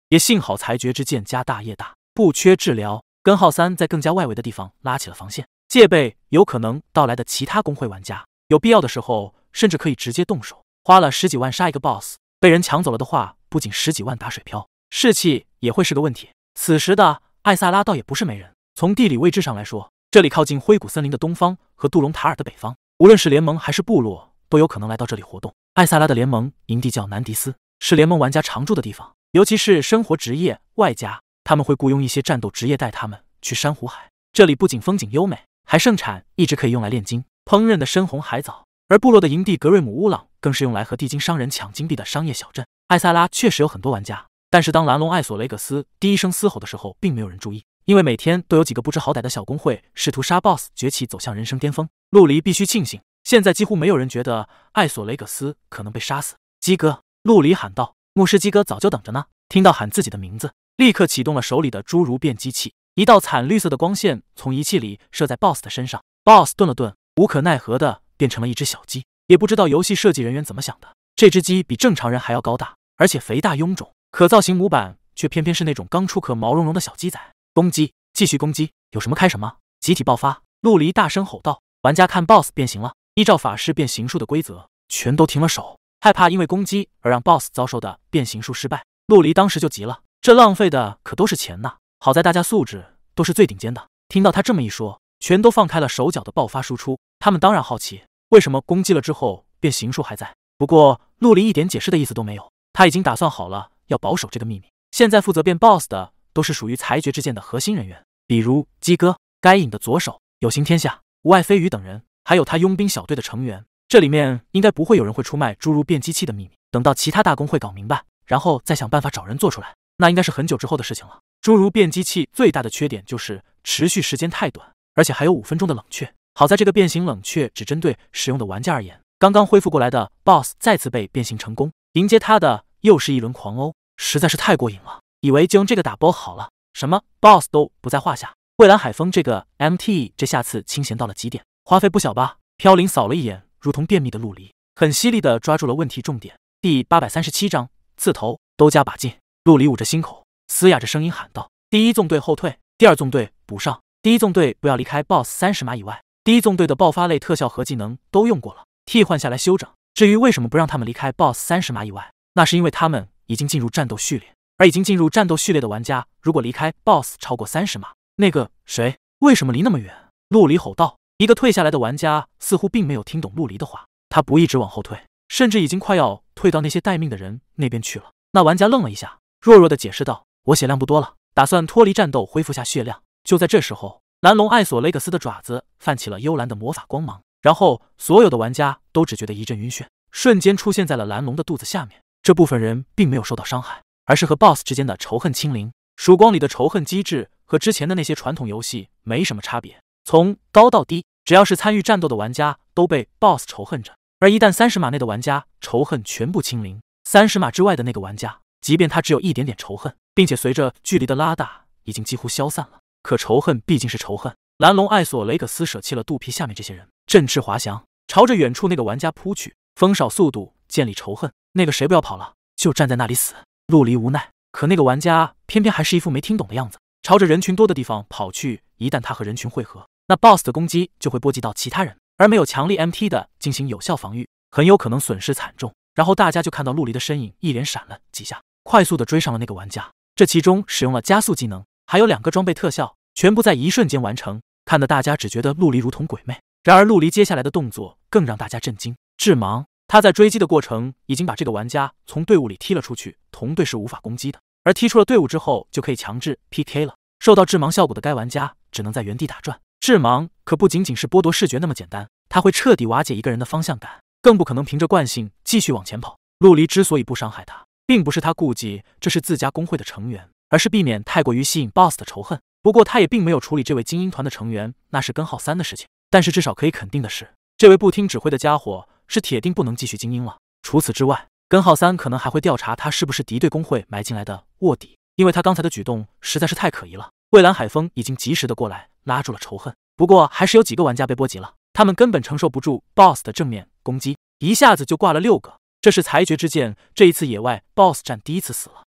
也幸好裁决之剑家大业大，不缺治疗。根号三在更加外围的地方拉起了防线，戒备有可能到来的其他公会玩家，有必要的时候甚至可以直接动手。花了十几万杀一个 boss， 被人抢走了的话，不仅十几万打水漂，士气也会是个问题。此时的艾萨拉倒也不是没人，从地理位置上来说，这里靠近灰谷森林的东方和杜隆塔尔的北方，无论是联盟还是部落都有可能来到这里活动。艾萨拉的联盟营地叫南迪斯，是联盟玩家常住的地方，尤其是生活职业外加他们会雇佣一些战斗职业带他们去珊瑚海。这里不仅风景优美，还盛产一直可以用来炼金烹饪的深红海藻。而部落的营地格瑞姆乌朗更是用来和地精商人抢金币的商业小镇。艾萨拉确实有很多玩家，但是当蓝龙艾索雷格斯第一声嘶吼的时候，并没有人注意，因为每天都有几个不知好歹的小工会试图杀 boss 崛起走向人生巅峰。陆离必须庆幸，现在几乎没有人觉得艾索雷格斯可能被杀死。鸡哥，陆离喊道。牧师鸡哥早就等着呢，听到喊自己的名字，立刻启动了手里的侏儒变机器，一道惨绿色的光线从仪器里射在 boss 的身上。boss 顿了顿，无可奈何的变成了一只小鸡。也不知道游戏设计人员怎么想的，这只鸡比正常人还要高大，而且肥大臃肿，可造型模板却偏偏是那种刚出壳毛茸茸的小鸡仔。攻击，继续攻击，有什么开什么，集体爆发！陆离大声吼道。玩家看 boss 变形了，依照法师变形术的规则，全都停了手，害怕因为攻击而让 boss 遭受的变形术失败。陆离当时就急了，这浪费的可都是钱呐！好在大家素质都是最顶尖的，听到他这么一说，全都放开了手脚的爆发输出。他们当然好奇，为什么攻击了之后变形术还在？不过陆离一点解释的意思都没有，他已经打算好了要保守这个秘密。现在负责变 boss 的都是属于裁决之剑的核心人员，比如鸡哥、该隐的左手、有形天下、无爱飞羽等人，还有他佣兵小队的成员。这里面应该不会有人会出卖侏儒变机器的秘密，等到其他大公会搞明白，然后再想办法找人做出来，那应该是很久之后的事情了。侏儒变机器最大的缺点就是持续时间太短，而且还有五分钟的冷却。好在这个变形冷却只针对使用的玩家而言。刚刚恢复过来的 boss 再次被变形成功，迎接他的又是一轮狂殴，实在是太过瘾了，以为就用这个打 boss 好了，什么 boss 都不在话下。蔚蓝海风这个 M T 这下次清闲到了极点，花费不小吧？飘零扫了一眼如同便秘的陆离，很犀利的抓住了问题重点。第八百三十七章刺头，都加把劲。陆离捂着心口，嘶哑着声音喊道：第一纵队后退，第二纵队补上，第一纵队不要离开 boss 三十码以外。第一纵队的爆发类特效和技能都用过了，替换下来休整。至于为什么不让他们离开 boss 三十码以外，那是因为他们已经进入战斗序列，而已经进入战斗序列的玩家，如果离开 boss 超过三十码，那个谁为什么离那么远？陆离吼道。一个退下来的玩家似乎并没有听懂陆离的话，他不一直往后退，甚至已经快要退到那些待命的人那边去了。那玩家愣了一下，弱弱的解释道：我血量不多了，打算脱离战斗恢复下血量。就在这时候，蓝龙艾索雷格斯的爪子泛起了幽蓝的魔法光芒，然后所有的玩家都只觉得一阵晕眩，瞬间出现在了蓝龙的肚子下面。这部分人并没有受到伤害，而是和 boss 之间的仇恨清零。曙光里的仇恨机制和之前的那些传统游戏没什么差别，从高到低，只要是参与战斗的玩家都被 boss 仇恨着。而一旦三十码内的玩家仇恨全部清零，三十码之外的那个玩家，即便他只有一点点仇恨，并且随着距离的拉大已经几乎消散了，可仇恨毕竟是仇恨。蓝龙艾索雷格斯舍弃了肚皮下面这些人，振翅滑翔，朝着远处那个玩家扑去，风少速度建立仇恨。那个谁不要跑了，就站在那里死。陆离无奈，可那个玩家偏偏还是一副没听懂的样子，朝着人群多的地方跑去。一旦他和人群汇合，那 boss 的攻击就会波及到其他人，而没有强力 M T 的进行有效防御，很有可能损失惨重。然后大家就看到陆离的身影一连闪了几下，快速的追上了那个玩家。这其中使用了加速技能，还有两个装备特效，全部在一瞬间完成，看得大家只觉得陆离如同鬼魅。然而陆离接下来的动作更让大家震惊，致盲。他在追击的过程已经把这个玩家从队伍里踢了出去，同队是无法攻击的，而踢出了队伍之后就可以强制 P K 了。受到致盲效果的该玩家只能在原地打转。致盲可不仅仅是剥夺视觉那么简单，它会彻底瓦解一个人的方向感，更不可能凭着惯性继续往前跑。陆离之所以不伤害他，并不是他顾忌这是自家公会的成员，而是避免太过于吸引 boss 的仇恨。不过他也并没有处理这位精英团的成员，那是根号三的事情。但是至少可以肯定的是，这位不听指挥的家伙是铁定不能继续精英了。除此之外，根号三可能还会调查他是不是敌对公会埋进来的卧底，因为他刚才的举动实在是太可疑了。蔚蓝海风已经及时的过来拉住了仇恨，不过还是有几个玩家被波及了，他们根本承受不住 boss 的正面攻击，一下子就挂了六个。这是裁决之剑这一次野外 boss 战第一次死了。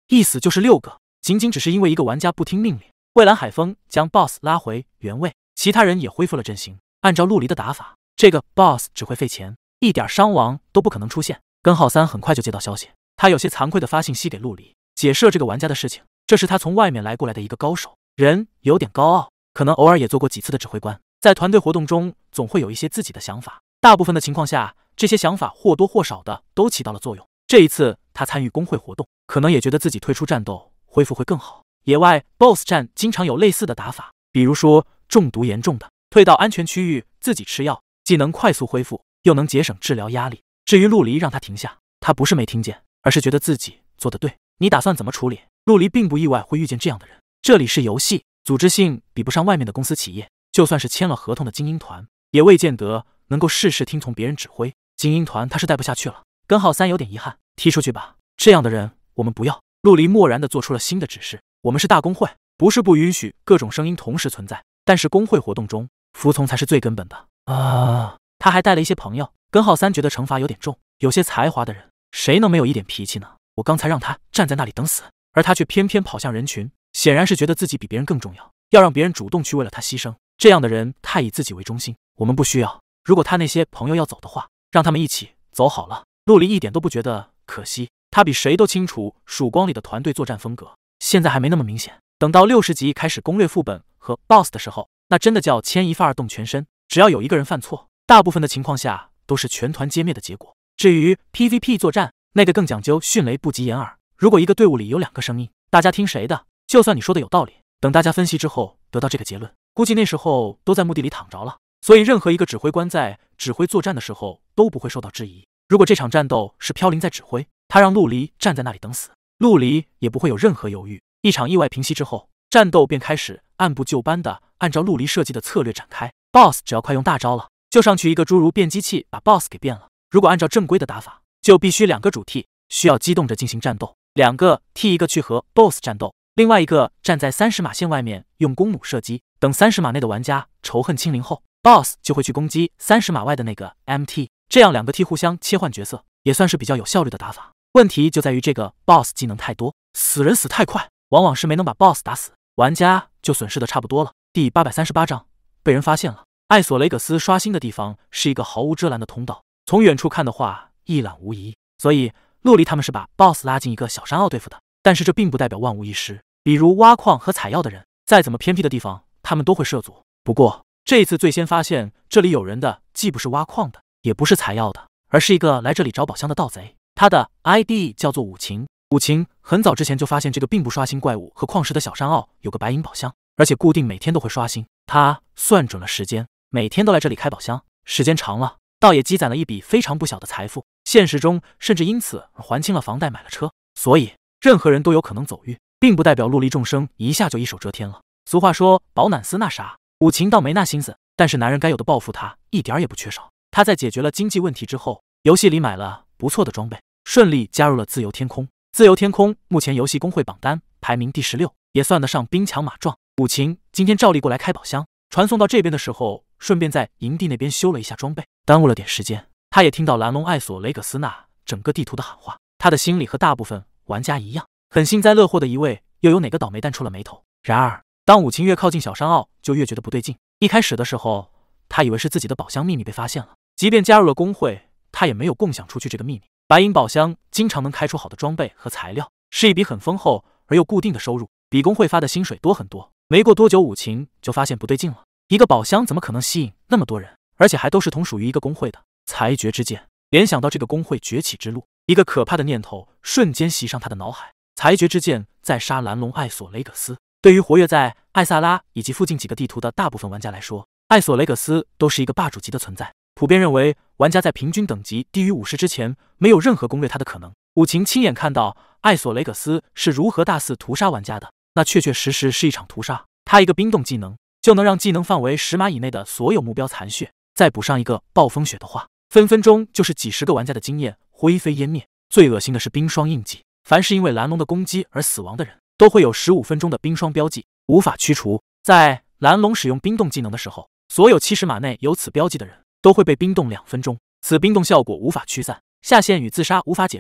意思就是六个。仅仅只是因为一个玩家不听命令，蔚蓝海风将 boss 拉回原位，其他人也恢复了阵型。按照陆离的打法，这个 boss 只会费钱，一点伤亡都不可能出现。根浩三很快就接到消息，他有些惭愧地发信息给陆离，解释了这个玩家的事情。这是他从外面来过来的一个高手，人有点高傲，可能偶尔也做过几次的指挥官，在团队活动中总会有一些自己的想法。大部分的情况下，这些想法或多或少的都起到了作用。这一次他参与工会活动，可能也觉得自己退出战斗恢复会更好。野外 boss 战经常有类似的打法，比如说中毒严重的，退到安全区域自己吃药，既能快速恢复，又能节省治疗压力。至于陆离让他停下，他不是没听见，而是觉得自己做得对。你打算怎么处理？陆离并不意外会遇见这样的人。这里是游戏，组织性比不上外面的公司企业，就算是签了合同的精英团，也未见得能够事事听从别人指挥。精英团他是带不下去了。根浩三有点遗憾，踢出去吧，这样的人我们不要。陆离漠然地做出了新的指示，我们是大工会，不是不允许各种声音同时存在，但是工会活动中服从才是最根本的啊。他还带了一些朋友。根浩三觉得惩罚有点重，有些才华的人谁能没有一点脾气呢？我刚才让他站在那里等死，而他却偏偏跑向人群，显然是觉得自己比别人更重要，要让别人主动去为了他牺牲。这样的人太以自己为中心，我们不需要。如果他那些朋友要走的话，让他们一起走好了。陆离一点都不觉得可惜，他比谁都清楚曙光里的团队作战风格，现在还没那么明显。等到六十级开始攻略副本和 boss 的时候，那真的叫牵一发而动全身。只要有一个人犯错，大部分的情况下都是全团歼灭的结果。至于 P V P 作战，那个更讲究迅雷不及掩耳。如果一个队伍里有两个声音，大家听谁的？就算你说的有道理，等大家分析之后得到这个结论，估计那时候都在墓地里躺着了。所以任何一个指挥官在指挥作战的时候都不会受到质疑。如果这场战斗是飘零在指挥，他让陆离站在那里等死，陆离也不会有任何犹豫。一场意外平息之后，战斗便开始按部就班的按照陆离设计的策略展开。boss 只要快用大招了，就上去一个诸如变机器把 boss 给变了。如果按照正规的打法，就必须两个主 T 需要机动着进行战斗，两个 T 一个去和 boss 战斗，另外一个站在三十码线外面用弓弩射击。等三十码内的玩家仇恨清零后， boss 就会去攻击三十码外的那个 M T， 这样两个 T 互相切换角色，也算是比较有效率的打法。问题就在于这个 boss 技能太多，死人死太快，往往是没能把 boss 打死，玩家就损失的差不多了。第八百三十八章被人发现了。艾索雷葛斯刷新的地方是一个毫无遮拦的通道，从远处看的话一览无遗，所以陆离他们是把 boss 拉进一个小山坳对付的。但是这并不代表万无一失，比如挖矿和采药的人，再怎么偏僻的地方他们都会涉足。不过这一次最先发现这里有人的既不是挖矿的，也不是采药的，而是一个来这里找宝箱的盗贼。他的 I D 叫做武晴。武晴很早之前就发现这个并不刷新怪物和矿石的小山坳有个白银宝箱，而且固定每天都会刷新。他算准了时间，每天都来这里开宝箱，时间长了，倒也积攒了一笔非常不小的财富。现实中甚至因此而还清了房贷，买了车。所以任何人都有可能走运，并不代表陆离众生一下就一手遮天了。俗话说饱暖思那啥，武晴倒没那心思，但是男人该有的报复他一点也不缺少。他在解决了经济问题之后，游戏里买了不错的装备，顺利加入了自由天空。自由天空目前游戏公会榜单排名第十六，也算得上兵强马壮。武晴今天照例过来开宝箱，传送到这边的时候，顺便在营地那边修了一下装备，耽误了点时间。他也听到蓝龙艾索雷葛斯那整个地图的喊话，他的心里和大部分玩家一样，很幸灾乐祸的一位，又有哪个倒霉蛋出了眉头。然而当武晴越靠近小山坳，就越觉得不对劲。一开始的时候，他以为是自己的宝箱秘密被发现了，即便加入了工会，他也没有共享出去这个秘密。白银宝箱经常能开出好的装备和材料，是一笔很丰厚而又固定的收入，比工会发的薪水多很多。没过多久，武晴就发现不对劲了，一个宝箱怎么可能吸引那么多人，而且还都是同属于一个工会的？裁决之剑联想到这个工会崛起之路，一个可怕的念头瞬间袭上他的脑海。裁决之剑在杀蓝龙艾索雷葛斯。对于活跃在艾萨拉以及附近几个地图的大部分玩家来说，艾索雷葛斯都是一个霸主级的存在。普遍认为，玩家在平均等级低于五十之前，没有任何攻略他的可能。武晴亲眼看到艾索雷葛斯是如何大肆屠杀玩家的，那确确实实是一场屠杀。他一个冰冻技能就能让技能范围十码以内的所有目标残血，再补上一个暴风雪的话，分分钟就是几十个玩家的经验灰飞烟灭。最恶心的是冰霜印记，凡是因为蓝龙的攻击而死亡的人，都会有十五分钟的冰霜标记，无法驱除。在蓝龙使用冰冻技能的时候，所有七十码内有此标记的人都会被冰冻两分钟，此冰冻效果无法驱散，下限与自杀无法解除。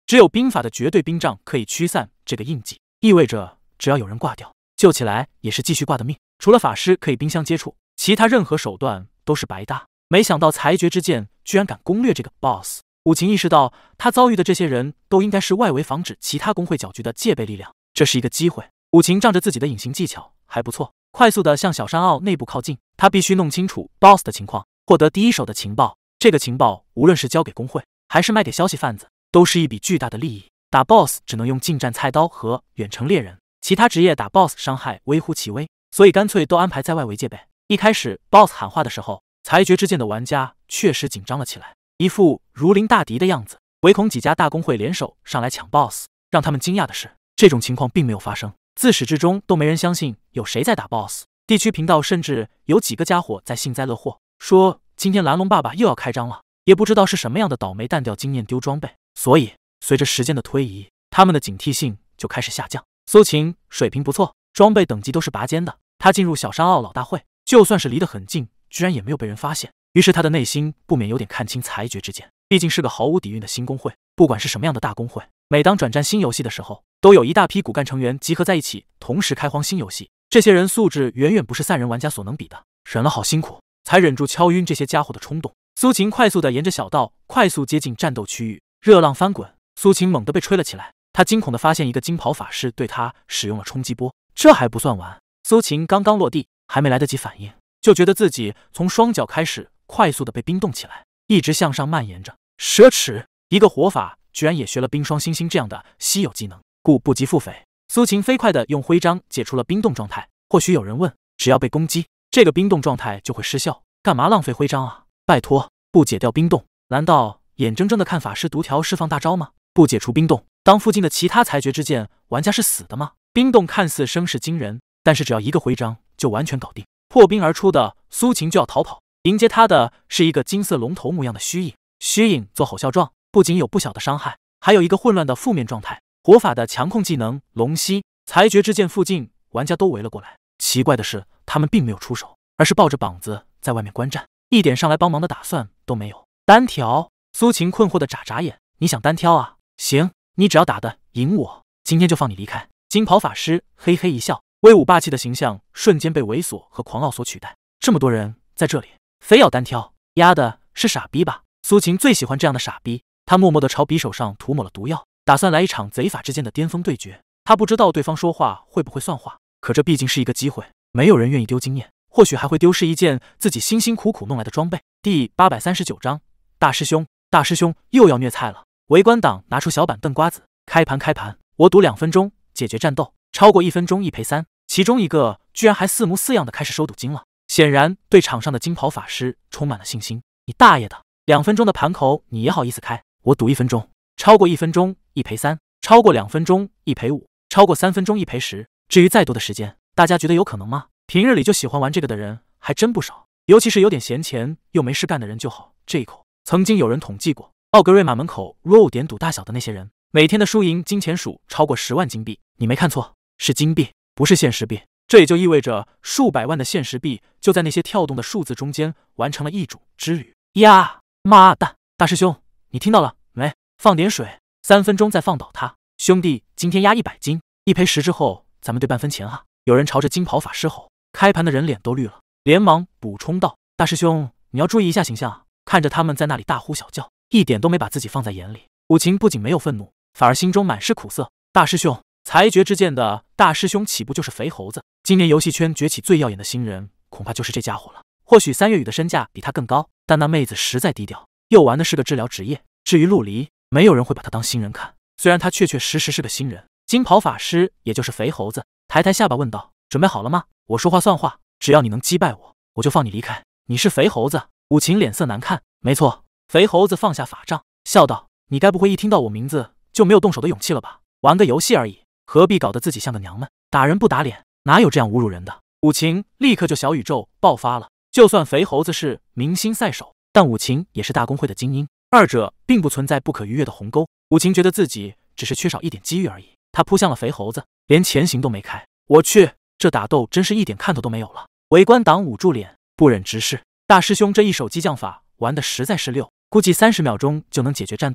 只有兵法的绝对兵障可以驱散这个印记，意味着只要有人挂掉，救起来也是继续挂的命。除了法师可以兵相接触，其他任何手段都是白搭。没想到裁决之剑居然敢攻略这个 boss。武秦意识到，他遭遇的这些人都应该是外围防止其他工会搅局的戒备力量，这是一个机会。武秦仗着自己的隐形技巧还不错，快速的向小山坳内部靠近。他必须弄清楚 boss 的情况，获得第一手的情报。这个情报无论是交给工会，还是卖给消息贩子，都是一笔巨大的利益。打 boss 只能用近战菜刀和远程猎人，其他职业打 boss 伤害微乎其微，所以干脆都安排在外围戒备。一开始 boss 喊话的时候，裁决之剑的玩家确实紧张了起来，一副如临大敌的样子，唯恐几家大工会联手上来抢 boss。让他们惊讶的是，这种情况并没有发生，自始至终都没人相信有谁在打 boss。地区频道甚至有几个家伙在幸灾乐祸，说今天蓝龙爸爸又要开张了，也不知道是什么样的倒霉蛋掉经验丢装备。所以随着时间的推移，他们的警惕性就开始下降。苏秦水平不错，装备等级都是拔尖的，他进入小山坳老大会，就算是离得很近，居然也没有被人发现。于是他的内心不免有点看清裁决之剑，毕竟是个毫无底蕴的新工会。不管是什么样的大工会，每当转战新游戏的时候，都有一大批骨干成员集合在一起，同时开荒新游戏。这些人素质远远不是散人玩家所能比的，忍了好辛苦，才忍住敲晕这些家伙的冲动。苏秦快速的沿着小道快速接近战斗区域，热浪翻滚，苏秦猛地被吹了起来。他惊恐地发现一个金袍法师对他使用了冲击波。这还不算完，苏秦刚刚落地，还没来得及反应，就觉得自己从双脚开始快速地被冰冻起来，一直向上蔓延着。奢侈，一个活法居然也学了冰霜星星这样的稀有技能，故不积腹诽。苏秦飞快地用徽章解除了冰冻状态。或许有人问，只要被攻击，这个冰冻状态就会失效，干嘛浪费徽章啊？拜托，不解掉冰冻，难道眼睁睁地看法师独条释放大招吗？不解除冰冻，当附近的其他裁决之剑玩家是死的吗？冰冻看似声势惊人，但是只要一个徽章就完全搞定。破冰而出的苏秦就要逃跑，迎接他的是一个金色龙头模样的虚影。虚影做吼啸状，不仅有不小的伤害，还有一个混乱的负面状态。火法的强控技能龙息，裁决之剑附近玩家都围了过来。奇怪的是，他们并没有出手，而是抱着膀子在外面观战，一点上来帮忙的打算都没有。单挑？苏秦困惑的眨眨眼，你想单挑啊？行，你只要打得赢我，今天就放你离开。金袍法师嘿嘿一笑，威武霸气的形象瞬间被猥琐和狂傲所取代。这么多人在这里，非要单挑？丫的是傻逼吧？苏秦最喜欢这样的傻逼。他默默地朝匕首上涂抹了毒药，打算来一场贼法之间的巅峰对决。他不知道对方说话会不会算话，可这毕竟是一个机会，没有人愿意丢经验，或许还会丢失一件自己辛辛苦苦弄来的装备。第八百三十九章，大师兄，大师兄又要虐菜了。围观党拿出小板凳瓜子，开盘开盘，我赌两分钟解决战斗，超过一分钟一赔三。其中一个居然还似模似样的开始收赌金了，显然对场上的金袍法师充满了信心。你大爷的，两分钟的盘口你也好意思开？我赌一分钟，超过一分钟一赔三，超过两分钟一赔五，超过三分钟一赔十。至于再多的时间，大家觉得有可能吗？平日里就喜欢玩这个的人还真不少，尤其是有点闲钱又没事干的人就好这一口。曾经有人统计过，奥格瑞玛门口 roll 点赌大小的那些人，每天的输赢金钱数超过十万金币。你没看错，是金币，不是现实币。这也就意味着数百万的现实币就在那些跳动的数字中间完成了一主之旅。呀，妈蛋！大师兄，你听到了没？放点水，三分钟再放倒他。兄弟，今天压一百斤，一赔十之后咱们对半分钱哈。有人朝着金袍法师吼，开盘的人脸都绿了，连忙补充道：大师兄，你要注意一下形象啊！看着他们在那里大呼小叫，一点都没把自己放在眼里。武秦不仅没有愤怒，反而心中满是苦涩。大师兄，裁决之剑的大师兄岂不就是肥猴子？今年游戏圈崛起最耀眼的新人，恐怕就是这家伙了。或许三月雨的身价比他更高，但那妹子实在低调，又玩的是个治疗职业。至于陆离，没有人会把他当新人看，虽然他确确实实是个新人。金袍法师也就是肥猴子，抬抬下巴问道：准备好了吗？我说话算话，只要你能击败我，我就放你离开。你是肥猴子？武秦脸色难看。没错。肥猴子放下法杖，笑道：你该不会一听到我名字就没有动手的勇气了吧？玩个游戏而已，何必搞得自己像个娘们？打人不打脸，哪有这样侮辱人的？武秦立刻就小宇宙爆发了。就算肥猴子是明星赛手，但武秦也是大公会的精英，二者并不存在不可逾越的鸿沟。武秦觉得自己只是缺少一点机遇而已。他扑向了肥猴子，连前行都没开。我去，这打斗真是一点看头都没有了。围观党捂住脸，不忍直视。大师兄这一手激将法玩的实在是溜，估计三十秒钟就能解决战斗了。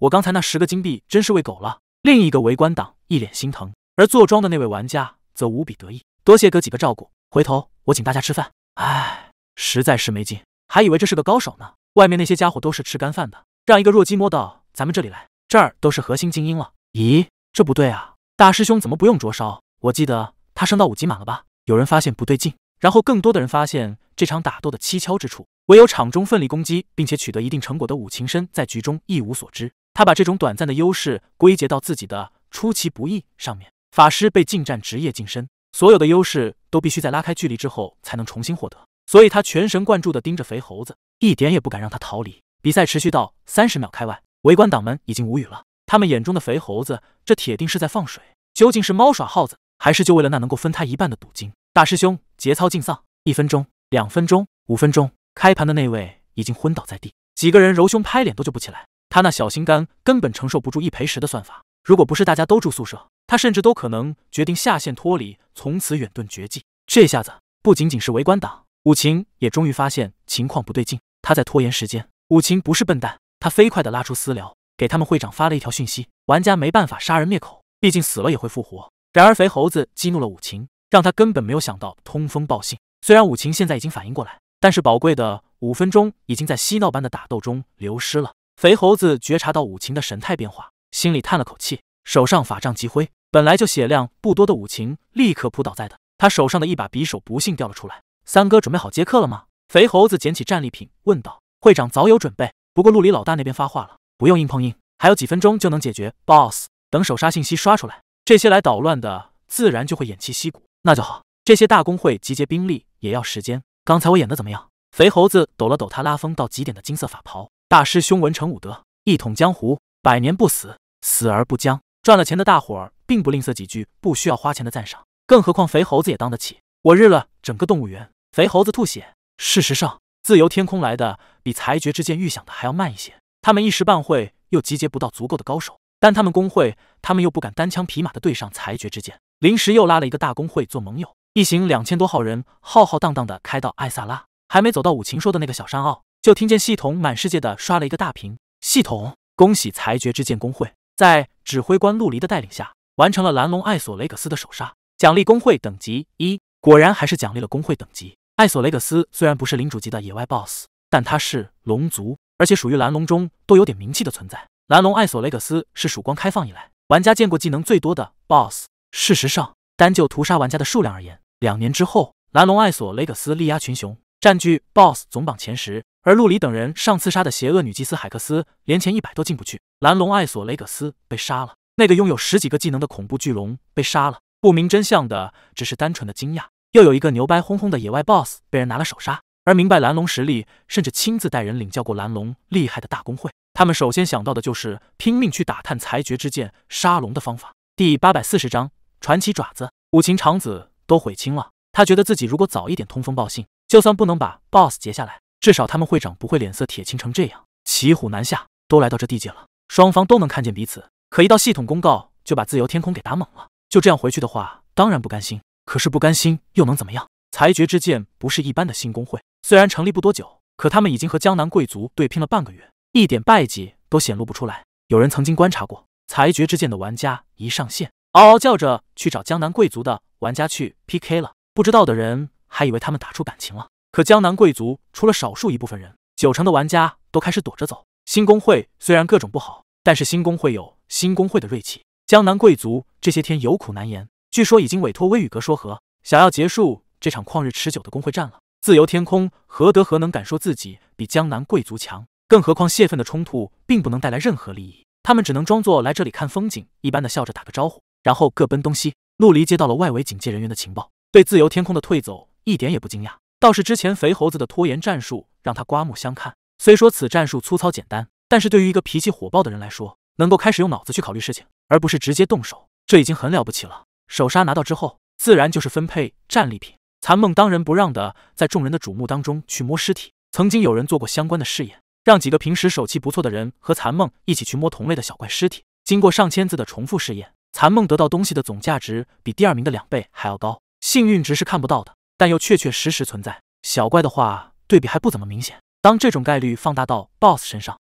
我刚才那十个金币真是喂狗了。另一个围观党一脸心疼，而坐庄的那位玩家则无比得意，多谢哥几个照顾，回头我请大家吃饭。唉，实在是没劲，还以为这是个高手呢，外面那些家伙都是吃干饭的，让一个弱鸡摸到咱们这里来，这儿都是核心精英了。咦，这不对啊，大师兄怎么不用灼烧？我记得他升到五级满了吧？有人发现不对劲，然后更多的人发现这场打斗的蹊跷之处，唯有场中奋力攻击并且取得一定成果的武琴深在局中一无所知。他把这种短暂的优势归结到自己的出其不意上面。法师被近战职业近身，所有的优势都必须在拉开距离之后才能重新获得，所以他全神贯注地盯着肥猴子，一点也不敢让他逃离。比赛持续到三十秒开外，围观党们已经无语了，他们眼中的肥猴子这铁定是在放水，究竟是猫耍耗子，还是就为了那能够分他一半的赌金？大师兄节操尽丧，一分钟、两分钟、五分钟，开盘的那位已经昏倒在地，几个人揉胸拍脸都救不起来。他那小心肝根本承受不住一赔十的算法，如果不是大家都住宿舍，他甚至都可能决定下线脱离，从此远遁绝迹。这下子不仅仅是围观党，武琴也终于发现情况不对劲，他在拖延时间。武琴不是笨蛋，他飞快地拉出私聊，给他们会长发了一条讯息：玩家没办法杀人灭口，毕竟死了也会复活。然而肥猴子激怒了武琴，让他根本没有想到通风报信。虽然武琴现在已经反应过来，但是宝贵的五分钟已经在嬉闹般的打斗中流失了。肥猴子觉察到武琴的神态变化，心里叹了口气，手上法杖急挥，本来就血量不多的武琴立刻扑倒在地，他手上的一把匕首不幸掉了出来。三哥准备好接客了吗？肥猴子捡起战利品问道。会长早有准备，不过陆离老大那边发话了，不用硬碰硬，还有几分钟就能解决 boss， 等首杀信息刷出来，这些来捣乱的自然就会偃旗息鼓。那就好，这些大公会集结兵力也要时间。刚才我演的怎么样？肥猴子抖了抖他拉风到极点的金色法袍。大师兄文成武德，一统江湖，百年不死，死而不僵。赚了钱的大伙儿并不吝啬几句不需要花钱的赞赏，更何况肥猴子也当得起。我日了整个动物园！肥猴子吐血。事实上，自由天空来的比裁决之剑预想的还要慢一些，他们一时半会又集结不到足够的高手，但他们工会，他们又不敢单枪匹马的对上裁决之剑，临时又拉了一个大工会做盟友，一行两千多号人浩浩荡荡的开到艾萨拉，还没走到武琴说的那个小山坳，就听见系统满世界的刷了一个大屏。系统，恭喜裁决之剑工会在指挥官陆离的带领下，完成了蓝龙艾索雷葛斯的首杀，奖励工会等级一。果然还是奖励了工会等级。艾索雷葛斯虽然不是领主级的野外 boss， 但他是龙族，而且属于蓝龙中都有点名气的存在。蓝龙艾索雷葛斯是曙光开放以来玩家见过技能最多的 boss。事实上，单就屠杀玩家的数量而言，两年之后，蓝龙艾索雷葛斯力压群雄，占据 boss 总榜前十。而陆离等人上次杀的邪恶女祭司海克斯连前一百都进不去，蓝龙艾索雷葛斯被杀了，那个拥有十几个技能的恐怖巨龙被杀了。不明真相的只是单纯的惊讶，又有一个牛掰哄哄的野外 boss 被人拿了首杀。而明白蓝龙实力，甚至亲自带人领教过蓝龙厉害的大公会，他们首先想到的就是拼命去打探裁决之剑杀龙的方法。第八百四十章传奇爪子。武琴长子都悔青了，他觉得自己如果早一点通风报信，就算不能把 boss 截下来，至少他们会长不会脸色铁青成这样。骑虎难下，都来到这地界了，双方都能看见彼此，可一到系统公告就把自由天空给打懵了。就这样回去的话，当然不甘心，可是不甘心又能怎么样？裁决之剑不是一般的新工会，虽然成立不多久，可他们已经和江南贵族对拼了半个月，一点败绩都显露不出来。有人曾经观察过，裁决之剑的玩家一上线，嗷嗷叫着去找江南贵族的玩家去 P K 了，不知道的人还以为他们打出感情了。可江南贵族除了少数一部分人，九成的玩家都开始躲着走。新工会虽然各种不好，但是新工会有新工会的锐气。江南贵族这些天有苦难言，据说已经委托威宇阁说和，想要结束这场旷日持久的工会战了。自由天空何德何能敢说自己比江南贵族强？更何况泄愤的冲突并不能带来任何利益，他们只能装作来这里看风景一般的笑着打个招呼，然后各奔东西。陆离接到了外围警戒人员的情报，对自由天空的退走一点也不惊讶，倒是之前肥猴子的拖延战术让他刮目相看。虽说此战术粗糙简单，但是对于一个脾气火爆的人来说，能够开始用脑子去考虑事情，而不是直接动手，这已经很了不起了。首杀拿到之后，自然就是分配战利品。残梦当仁不让的在众人的瞩目当中去摸尸体，曾经有人做过相关的试验，让几个平时手气不错的人和残梦一起去摸同类的小怪尸体。经过上千次的重复试验，残梦得到东西的总价值比第二名的两倍还要高。幸运值是看不到的，但又确确实实存在。小怪的话，对比还不怎么明显。当这种概率放大到 boss 身上，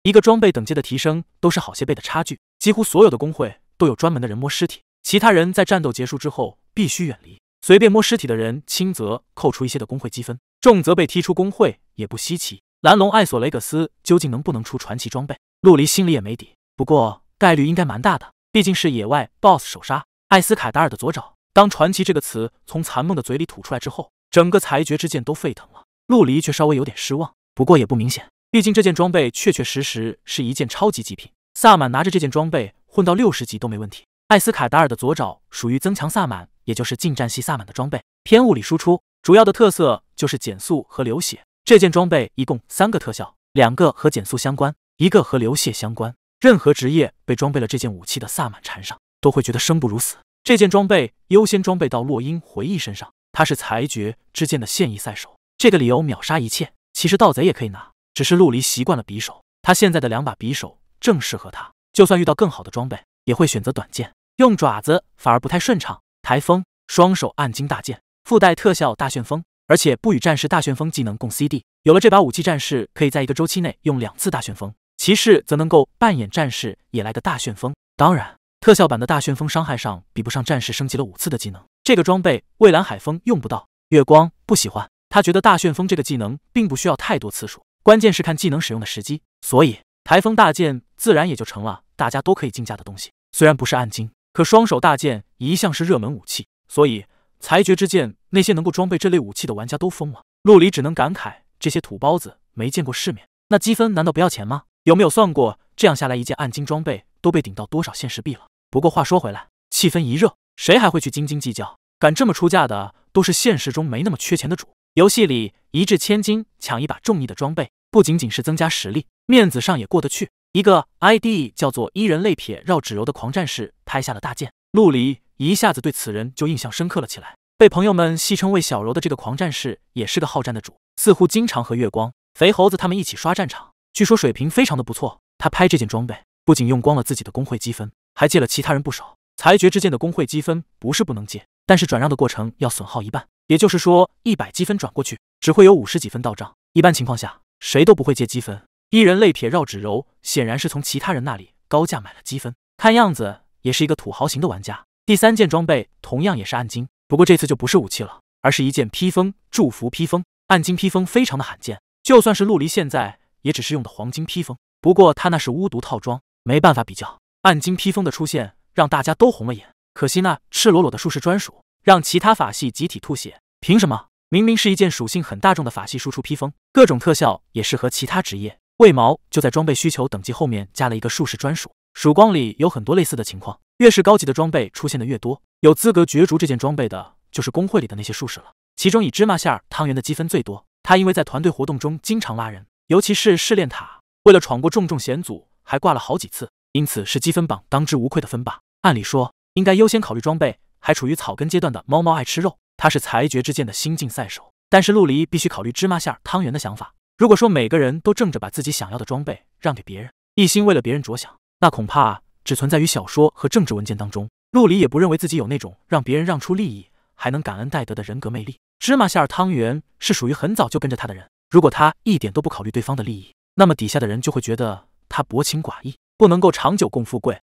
一个装备等阶的提升都是好些倍的差距，几乎所有的工会都有专门的人摸尸体，其他人在战斗结束之后必须远离。随便摸尸体的人，轻则扣除一些的工会积分，重则被踢出工会，也不稀奇。蓝龙艾索雷格斯究竟能不能出传奇装备，陆离心里也没底，不过概率应该蛮大的，毕竟是野外 B O S S 首杀艾斯凯达尔的左爪。当传奇这个词从残梦的嘴里吐出来之后，整个裁决之剑都沸腾了。陆离却稍微有点失望，不过也不明显，毕竟这件装备确确实实是一件超级极品，萨满拿着这件装备混到六十级都没问题。艾斯凯达尔的左爪属于增强萨满，也就是近战系萨满的装备，偏物理输出，主要的特色就是减速和流血。这件装备一共三个特效，两个和减速相关，一个和流血相关。任何职业被装备了这件武器的萨满缠上，都会觉得生不如死。这件装备优先装备到洛英回忆身上，他是裁决之剑的现役赛手，这个理由秒杀一切。其实盗贼也可以拿，只是陆离习惯了匕首，他现在的两把匕首正适合他，就算遇到更好的装备，也会选择短剑，用爪子反而不太顺畅。台风双手暗金大剑，附带特效大旋风，而且不与战士大旋风技能共 C D。有了这把武器，战士可以在一个周期内用两次大旋风，骑士则能够扮演战士也来的大旋风。当然，特效版的大旋风伤害上比不上战士升级了五次的技能。这个装备蔚蓝海风用不到，月光不喜欢，他觉得大旋风这个技能并不需要太多次数，关键是看技能使用的时机。所以台风大剑自然也就成了大家都可以竞价的东西。虽然不是暗金，可双手大剑一向是热门武器，所以裁决之剑那些能够装备这类武器的玩家都疯了。陆离只能感慨，这些土包子没见过世面。那积分难道不要钱吗？有没有算过，这样下来一件暗金装备都被顶到多少现实币了？不过话说回来，气氛一热，谁还会去斤斤计较？敢这么出价的，都是现实中没那么缺钱的主。游戏里一掷千金抢一把中意的装备，不仅仅是增加实力，面子上也过得去。一个 I D 叫做伊人泪撇绕指柔的狂战士拍下了大剑，陆离一下子对此人就印象深刻了起来。被朋友们戏称为小柔的这个狂战士也是个好战的主，似乎经常和月光、肥猴子他们一起刷战场，据说水平非常的不错。他拍这件装备不仅用光了自己的工会积分，还借了其他人不少。裁决之剑的工会积分不是不能借，但是转让的过程要损耗一半，也就是说一百积分转过去只会有五十几分到账，一般情况下谁都不会借积分。伊人泪撇绕指柔显然是从其他人那里高价买了积分，看样子也是一个土豪型的玩家。第三件装备同样也是暗金，不过这次就不是武器了，而是一件披风祝福披风。暗金披风非常的罕见，就算是陆离现在也只是用的黄金披风，不过他那是巫毒套装，没办法比较。暗金披风的出现让大家都红了眼，可惜那赤裸裸的术士专属，让其他法系集体吐血。凭什么？明明是一件属性很大众的法系输出披风，各种特效也适合其他职业，为毛就在装备需求等级后面加了一个术士专属？曙光里有很多类似的情况，越是高级的装备出现的越多，有资格角逐这件装备的就是工会里的那些术士了。其中以芝麻馅儿汤圆的积分最多，他因为在团队活动中经常拉人，尤其是试炼塔，为了闯过重重险阻还挂了好几次，因此是积分榜当之无愧的分霸。按理说应该优先考虑装备，还处于草根阶段的猫猫爱吃肉，他是裁决之剑的新晋赛手，但是陆离必须考虑芝麻馅儿汤圆的想法。如果说每个人都争着把自己想要的装备让给别人，一心为了别人着想，那恐怕只存在于小说和政治文件当中。陆离也不认为自己有那种让别人让出利益还能感恩戴德的人格魅力。芝麻馅儿汤圆是属于很早就跟着他的人，如果他一点都不考虑对方的利益，那么底下的人就会觉得他薄情寡义，不能够长久共富贵。